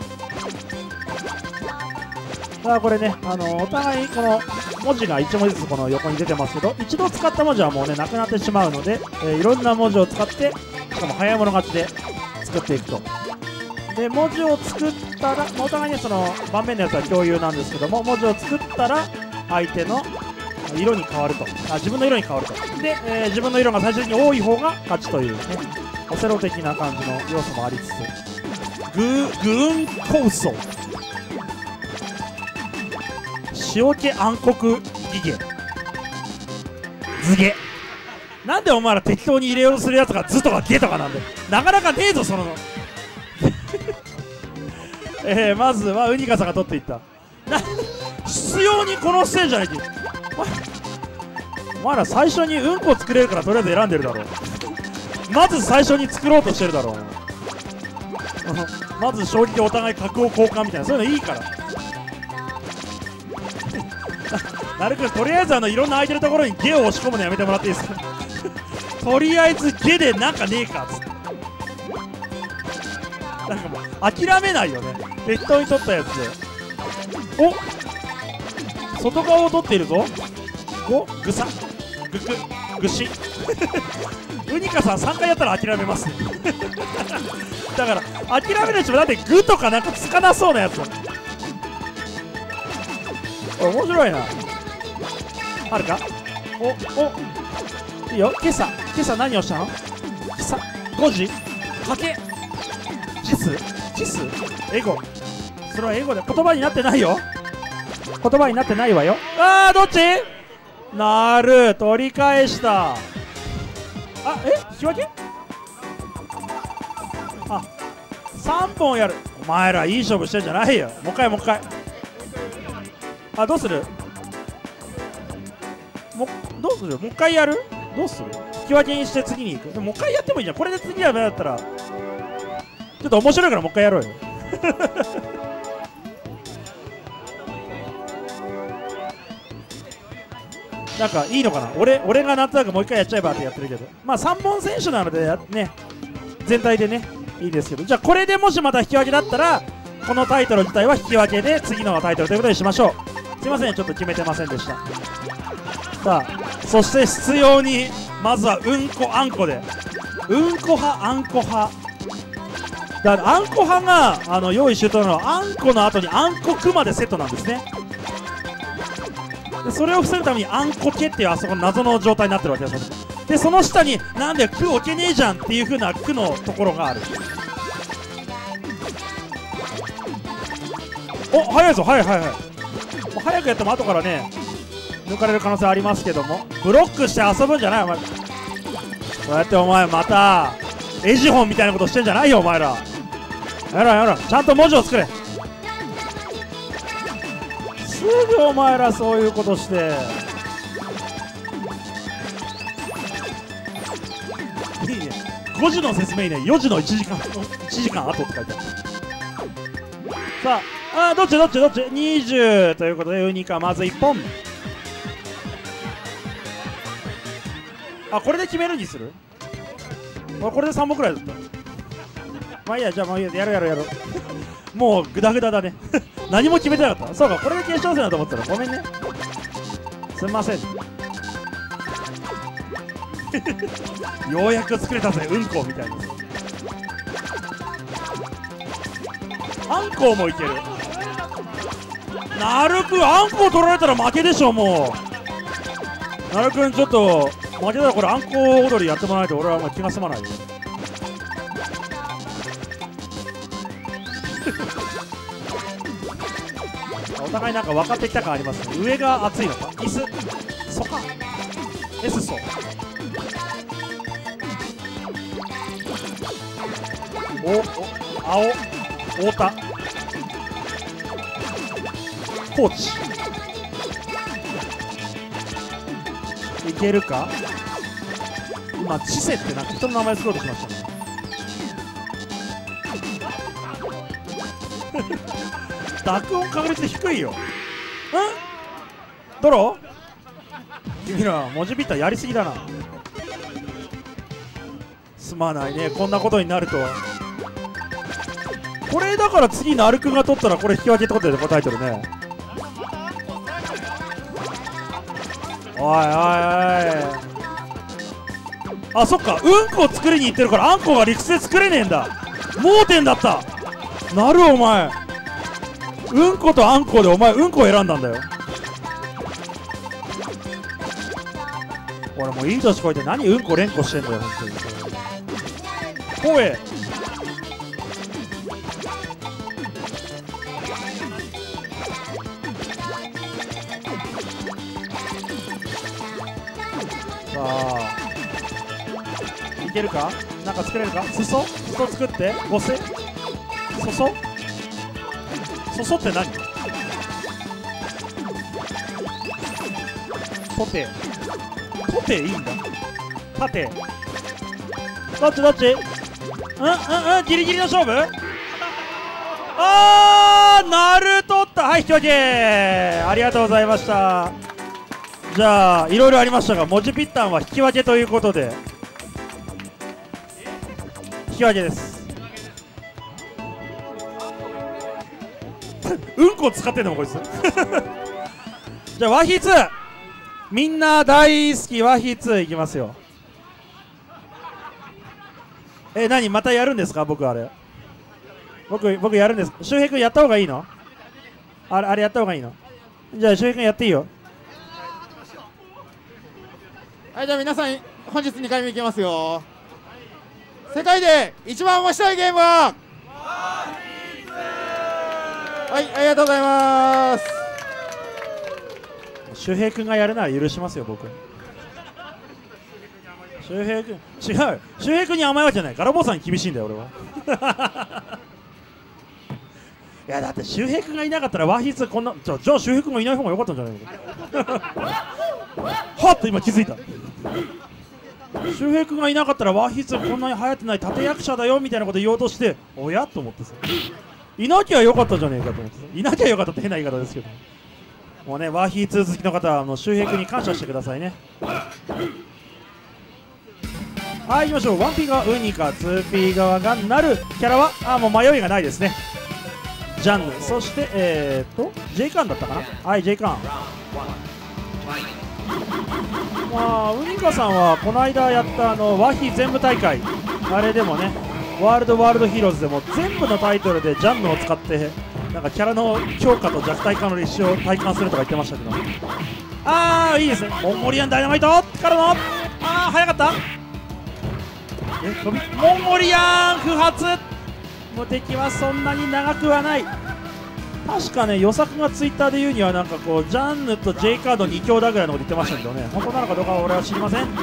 Speaker 1: さあこれね、お互いこの文字が1文字ずつこの横に出てますけど、一度使った文字はもうねなくなってしまうので、いろんな文字を使って、しかも早い者勝ちで作っていくと。で文字を作ったら、お互いにその盤面のやつは共有なんですけども、文字を作ったら相手の色に変わると。自分の色に変わると。で、自分の色が最終的に多い方が勝ちというね、オセロ的な感じの要素もありつつ、グーンコウソ、塩気暗黒ギゲ、ズゲ。なんでお前ら適当に入れようとするやつがズとかゲとかなんで、なかなかねえぞそのまずはウニカさんが取っていった。必要にこのステージじゃないって。お前ら最初にうんこ作れるからとりあえず選んでるだろう。まず最初に作ろうとしてるだろう。まず将棋でお互い角を交換みたいな、そういうのいいからなるくん、とりあえずいろんな空いてるところにゲを押し込むのやめてもらっていいですかとりあえずゲでなんかねえかっつって、なんかもう諦めないよね、適当に取ったやつで。外側を取っているぞ。ぐさぐくぐしウニカさん3回やったら諦めますだから諦めない人も、だってグとかなんかつかなそうなやつ。面白いな。あるか。いいよ。今朝何をしたの。今朝5時かけチスエゴ。それは英語で言葉になってないよ。言葉になってないわよ。どっち。なる、取り返した。引き分け。3本やる。お前らいい勝負してんじゃないよ。もう一回どうする。もう一回やる。どうする。引き分けにして次に行く。もう一回やってもいいじゃん。これで次はダメだったらちょっと面白いからもう一回やろうよなんかいいのかな。俺がなんとなくもう一回やっちゃえばってやってるけど、まあ3本選手なのでね、全体でねいいですけど、じゃあこれでもしまた引き分けだったらこのタイトル自体は引き分けで次のタイトルということにしましょう。すいません、ちょっと決めてませんでした。さあそして必要にまずはうんこあんこで、うんこ派あんこ派だから、あんこ派が用意周到なのはあんこの後にあんこくまでセットなんですね。でそれを防ぐためにあんこけっていうあそこの謎の状態になってるわけです。でその下になんでく置けねえじゃんっていう風なくのところがある。早いぞ、早い。早くやっても後からね抜かれる可能性ありますけども、ブロックして遊ぶんじゃないお前。こうやってお前またエジホンみたいなことしてんじゃないよお前ら。やらちゃんと文字を作れ。すぐお前らそういうことしていいね。5時の説明ね、4時の1時間後って書いてある。さあどっち20ということでウニカまず1本。これで決めるにする。これで3本くらいだった。まあいいや、じゃあもういいや、やろうもうグダグダだね何も決めてなかった。そうか、これで決勝戦だと思ったらごめんね、すみません。 ようやく作れたぜうんこみたいな。あんこうもいける。なるくんあんこう取られたら負けでしょ。もうなるくんちょっと負けたらこれあんこ踊りやってもらわないと俺はもう気が済まないよ。お互いなんか分かってきた感ありますね。上が熱いのか椅子そか S そう青太田コーチいけるか。今知世ってなんか人の名前作ろうとしましたね。濁音確率低いよ。ドロー君ら文字ビッターやりすぎだな。すまないねこんなことになるとは。これだから次なるくんが取ったらこれ引き分けってことでこのタイトルね。おいおいおい、あそっかうんこを作りに行ってるからあんこが理屈で作れねえんだ。盲点だった。なるお前うんことあんこでお前うんこを選んだんだよ。俺もういい年こいて何うんこ連呼してんだよ本当に。声さあいけるか。なんか作れるか。裾作って5世裾って何。トテいいんだ。縦どっちギリギリの勝負。なるとった。はい引き分けありがとうございました。じゃあいろいろありましたが文字ピッタンは引き分けということで引き分けです。うんこ使ってんのこいつじゃあワヒツみんな大好きワヒツいきますよ。何またやるんですか。僕あれ僕やるんです。周平君やった方がいいの。あれやった方がいいの。じゃあ周平君やっていいよ。
Speaker 3: はい、じゃあ皆さん本日2回目いきますよ。世界で一番面白いゲームははいありがとうございます。
Speaker 1: 周平君がやるなら許しますよ僕。周平君違う周平君に甘いわけじゃない。ガラボーさんに厳しいんだよ俺はいやだって周平君がいなかったらワヒツこんなじゃあ周平君がいない方が良かったんじゃないのはっと今気づいた。周平君がいなかったらワヒツこんなに流行ってない立役者だよみたいなこと言おうとしておやと思ってさいなきゃ良かったんじゃねえかと思ってさいなきゃ良かったって変な言い方ですけどもうねワヒツ好きの方は周平君に感謝してくださいね。はい行きましょう。1P 側ウニか 2P 側がなるキャラはもう迷いがないですね。ジャンヌそしてJ カーンだったかな。はい J カーンウニカさんはこの間やったワヒ全部大会あれでもねワールドヒーローズでも全部のタイトルでジャンヌを使ってなんかキャラの強化と弱体化の歴史を体感するとか言ってましたけどいいですね。モンゴリアンダイナマイトからの早かった。モンゴリアン不発もう敵はそんなに長くはない。確かね与作がツイッターで言うにはなんかこうジャンヌと J カード2強だぐらいのこと言ってましたけどね本当なのかどうかは俺は知りません。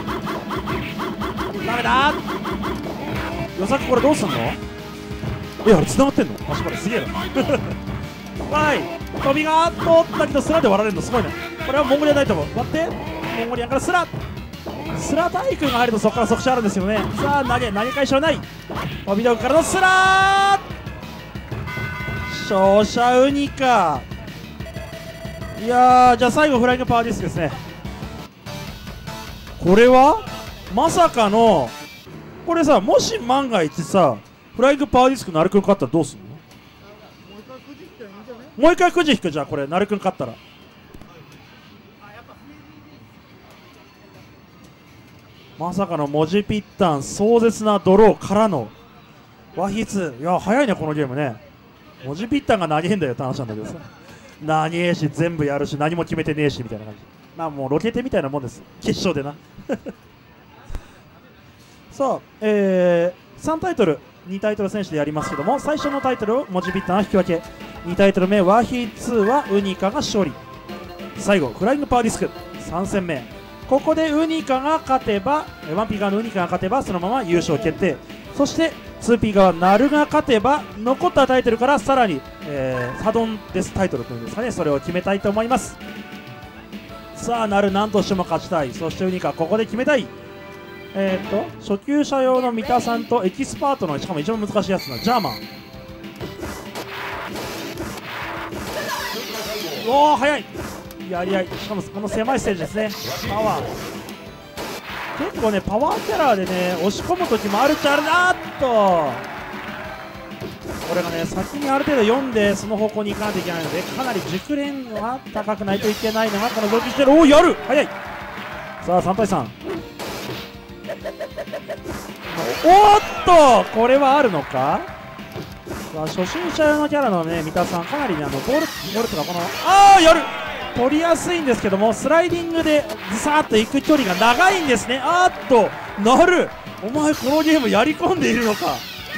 Speaker 1: ダメだ与作これどうすんの。あれ繋がってんの。足場ですげえなわい飛びが通ったけどスラで割られるのすごいね。これはモンゴリアン大と思う。割ってモンゴリアンからスラ大君が入るとそこから即死あるんですよね。さあ投げ返しはない。飛び道具からのスラ勝者ウニか。いやーじゃあ最後フライングパワーディスクですね。これはまさかのこれさもし万が一さフライングパワーディスクなるくん勝ったらどうすんの。もう一回くじ引く。じゃあこれなるくん勝ったらまさかの文字ピッタン壮絶なドローからのワヒツ。いや早いねこのゲームね。文字ピッタンが何変だよって話なんだけどさ、何えし全部やるし何も決めてねえしみたいな感じ。まあもうロケテみたいなもんです、決勝でなさあ、3タイトル2タイトル選手でやりますけども、最初のタイトルを文字ピッタンは引き分け、2タイトル目ワヒ2はウニカが勝利、最後フライングパワーディスク3戦目、ここでウニカが勝てば、1P 側のウニカが勝てばそのまま優勝決定。そして 2P 側ナルが勝てば残ったタイトルからさらに、サドンデスタイトルというんですかね、それを決めたいと思います。さあナル何としても勝ちたい。そしてウニカここで決めたい。初級者用の三田さんとエキスパートのしかも一番難しいやつなジャーマン。おお速いやり合い、しかもこの狭いステージですね。パワー結構ねパワーキャラでね押し込む時もあるっちゃあるな。これがね先にある程度読んでその方向に行かないといけないので、かなり熟練は高くないといけないのがこの動きしてる。おおやる速い。さあ3対3。おっとこれはあるのか。さあ初心者用のキャラのね三田さんかなりねボルトがこのやる取りやすいんですけども、スライディングでズサーッと行く距離が長いんですね。なるお前このゲームやり込んでいるのか。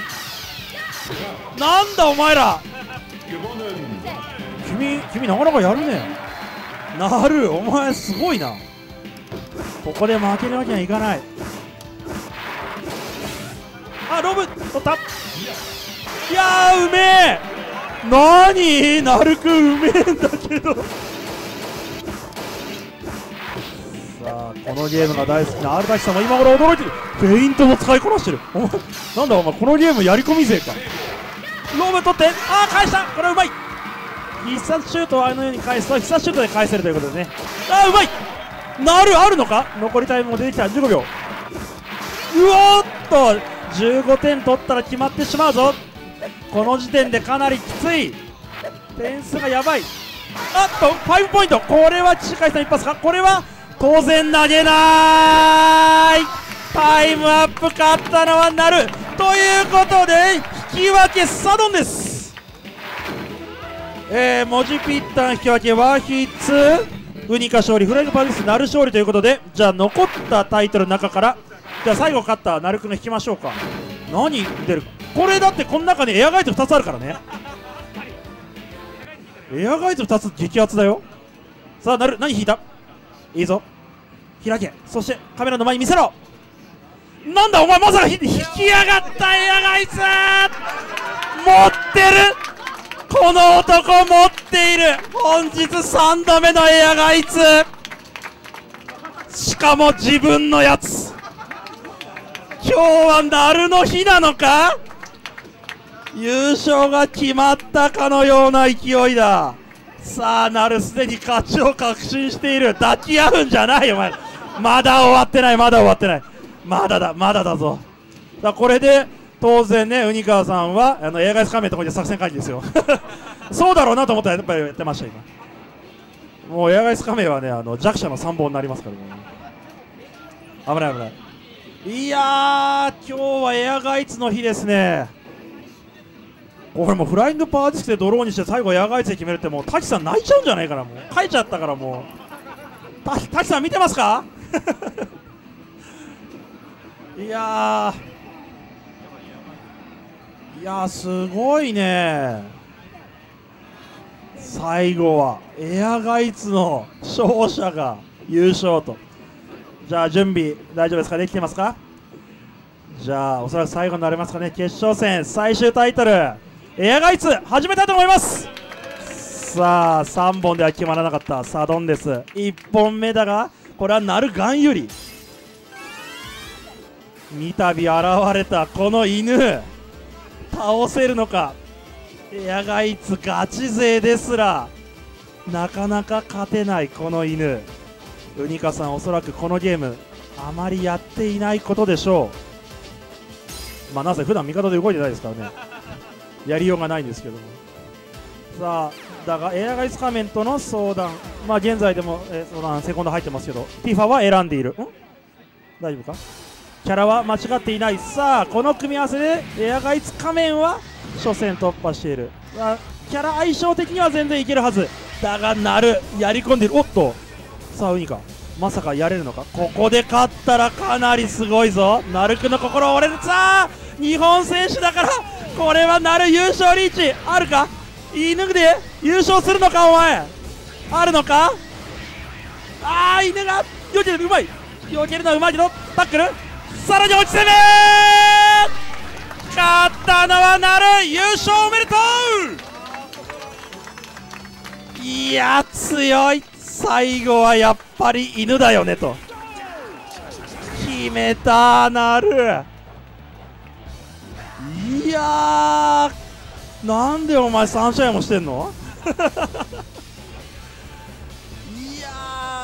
Speaker 1: なんだお前ら君なかなかやるね。なるお前すごいな。ここで負けるわけにはいかない。ロブ取った。いやーうめえ。何なるくんうめえんだけどさあこのゲームが大好きなアルタキさんも今頃驚いてる。フェイントも使いこなしてる。お前なんだお前このゲームやり込み勢か。ロブ取って返した。これはうまい。必殺シュートをあのように返すと必殺シュートで返せるということですね。うまい。なるあるのか。残りタイムも出てきた。15秒。うおっと15点取ったら決まってしまうぞ。この時点でかなりきつい。点数がやばい。5ポイント。これは岸海さん一発か。これは当然投げない。タイムアップ勝ったのはなるということで引き分けサドンです。文字ピッタン引き分けワヒツウニカ勝利フライングパーディスクナル勝利ということで、じゃあ残ったタイトルの中からじゃあ最後勝ったナルくんが引きましょうか。何出るか。これだってこの中にエアガイツ2つあるからね。エアガイツ2つ激アツだよ。さあナル何引いた。いいぞ開け。そしてカメラの前に見せろ。なんだお前まさか引きやがったエアガイツ。持ってる。この男持っている。本日3度目のエアガイツ、しかも自分のやつ。今日はナルの日なのか。優勝が決まったかのような勢いだ。さあナルすでに勝ちを確信している。抱き合うんじゃないよお前。まだ終わってないまだ終わってない。まだだぞ。これで当然ねウニカワさんはエアガイス仮面のところで作戦会議ですよそうだろうなと思ったらやっぱりやってました今。もうエアガイス仮面はね弱者の参謀になりますからね。危ない危ない。いやー今日はエアガイツの日ですね。これもうフライングパワーディスクでドローにして最後エアガイツで決めるってもう滝さん泣いちゃうんじゃないかな。もう書いちゃったからもう滝さん見てますかいやーすごいね。最後はエアガイツの勝者が優勝と。じゃあ準備大丈夫ですか。できてますか。じゃあおそらく最後になりますかね。決勝戦最終タイトルエアガイツ始めたいと思います。さあ3本では決まらなかったサドンデス。1本目だがこれはナルガンユリ。三度現れたこの犬倒せるのか。エアガイツガチ勢ですらなかなか勝てないこの犬。ウニカさんおそらくこのゲームあまりやっていないことでしょう。なぜ普段味方で動いてないですからねやりようがないんですけども。さあだがエアガイス仮面との相談現在でも、相談セコンド入ってますけどティファは選んでいる。 大丈夫か。キャラは間違っていない。さあこの組み合わせでエアガイツ仮面は初戦突破している。キャラ相性的には全然いけるはずだが、なるやり込んでいる。おっと、さあウニか、まさかやれるのか。ここで勝ったらかなりすごいぞ。なるくんの心折れる。さあ日本選手だからこれはなる優勝リーチあるか。犬で優勝するのかお前。あるのか。あー犬がよける。うまい、よけるのはうまいけどタックル、さらに落ち攻め。勝ったのはなる。優勝おめでとう。いや強い。最後はやっぱり犬だよねと決めたなる。いやーなんでお前3試合もしてんのいや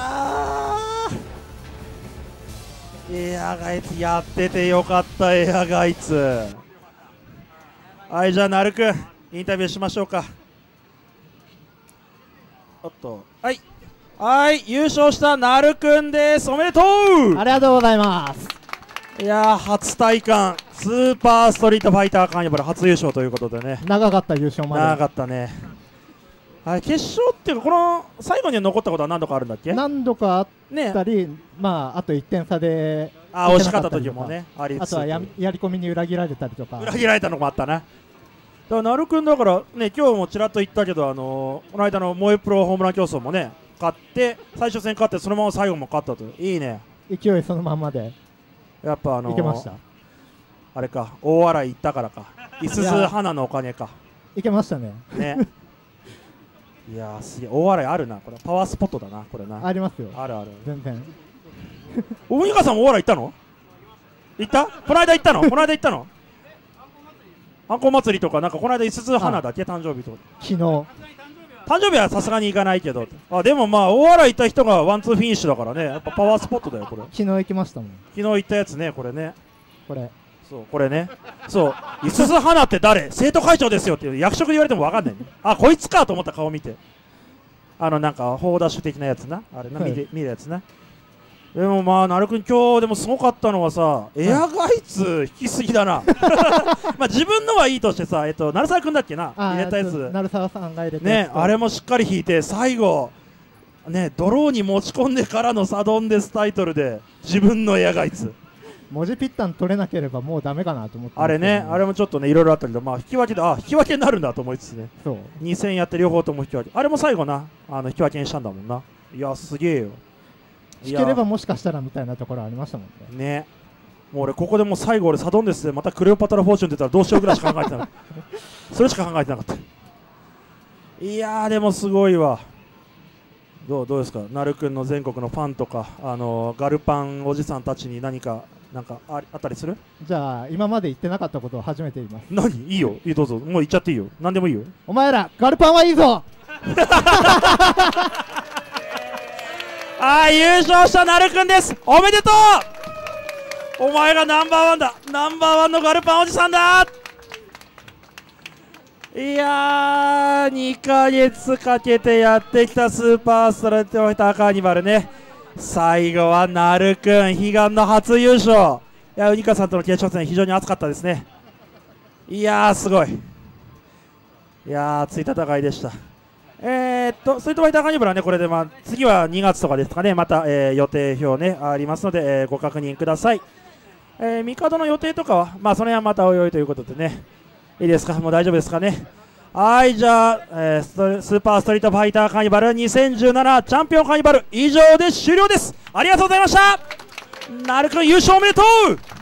Speaker 1: ーエアガイツやっててよかった。エアガイツ。はい、じゃあなるくんインタビューしましょうか。おっと、はいはい、優勝したなるくんです。おめでとう。
Speaker 6: ありがとうございます。
Speaker 1: いやー初体感スーパーストリートファイターカーニバル初優勝ということでね。
Speaker 6: 長かった優勝まで。
Speaker 1: 長かったね。はい、決勝っていうかこの最後に残ったことは何度かあるんだっけ。
Speaker 6: 何度かあったり、ね、まああと1点差で
Speaker 1: 惜しかった時もねありつつ、
Speaker 6: あとはやり込みに裏切られたりとか。
Speaker 1: 裏切られたのもあったな。だからなるくんだからね、今日もちらっと言ったけどこの間の萌えプロホームラン競争もね勝って最初戦勝ってそのまま最後も勝ったと。いいね、
Speaker 6: 勢いそのまんまで
Speaker 1: やっぱ
Speaker 6: いけました。
Speaker 1: あれか、大洗行ったからか、いすゞ花のおかげか。
Speaker 6: いけましたね。
Speaker 1: いやーすげえ、大洗あるな、これパワースポットだな、これな。
Speaker 6: ありますよ。
Speaker 1: あるある。
Speaker 6: 全然。
Speaker 1: おみかさんも大洗行ったの？行った？この間行ったの？この間行ったの？あんこ祭りとかなんかこの間いすゞ花だっけ、誕生日とか。
Speaker 6: 昨日。
Speaker 1: 誕生日はさすがに行かないけど、でもまあ大洗行った人がワンツーフィニッシュだからね、やっぱパワースポットだよこれ。
Speaker 6: 昨日行きましたもん。
Speaker 1: 昨日行ったやつね、これね。
Speaker 6: これ。
Speaker 1: そうこれね。そういすゞ花って誰？生徒会長ですよって役職で言われても分かんないね。あ、こいつかと思った顔見て。なんか砲ダッシュ的なやつな、あれな、見るやつな。でもまあなるくん今日でもすごかったのはさ、エアガイツ引きすぎだな。まあ自分のはいいとしてさ、鳴沢くんだっけな、入れたやつ、
Speaker 6: 鳴沢さんが入れた
Speaker 1: ね、あれもしっかり引いて最後ね、ドローに持ち込んでからのサドンデスタイトルで自分のエアガイツ
Speaker 6: 文字ピッタン取れなければもうダメかなと思って、
Speaker 1: あれね、あれもちょっとねいろいろあったけど、まあ引き分けで、引き分けになるんだと思いつつね、
Speaker 6: そう
Speaker 1: 2戦やって両方とも引き分け、あれも最後な引き分けにしたんだもんな。いやすげえよ。
Speaker 6: 引ければもしかしたらみたいなところありましたもんね。
Speaker 1: ね、もう俺ここでもう最後俺サドンデスでまたクレオパトラフォーチュン出たらどうしようぐらいしか考えてなかったそれしか考えてなかった。いやーでもすごいわ。どうですか、なるくんの全国のファンとかガルパンおじさんたちに何かあったりする？
Speaker 6: じゃあ今まで言ってなかったことを初めて言います。
Speaker 1: 何？いいよ、いい、どうぞ、もう言っちゃっていいよ、何でもいいよ。
Speaker 6: お前らガルパンはいいぞ
Speaker 1: 優勝したなるくんです、おめでとう。お前がナンバーワンだ、ナンバーワンのガルパンおじさんだ。いやー2ヶ月かけてやってきたスーパーストリートファイターカーニバルね、最後はなるくん悲願の初優勝。いやウニカさんとの決勝戦非常に熱かったですね。いやーすごい、いやー熱い戦いでした。ストリートファイターカーニバルはねこれで次は2月とかですかね、また、予定表ねありますので、ご確認ください。ミカドの予定とかはその辺はまたおいおいということでね、いいですか、もう大丈夫ですかね。はい、じゃあ、スーパーストリートファイターカーニバル2017チャンピオンカーニバル以上で終了です。ありがとうございました。なるくん優勝おめでとう。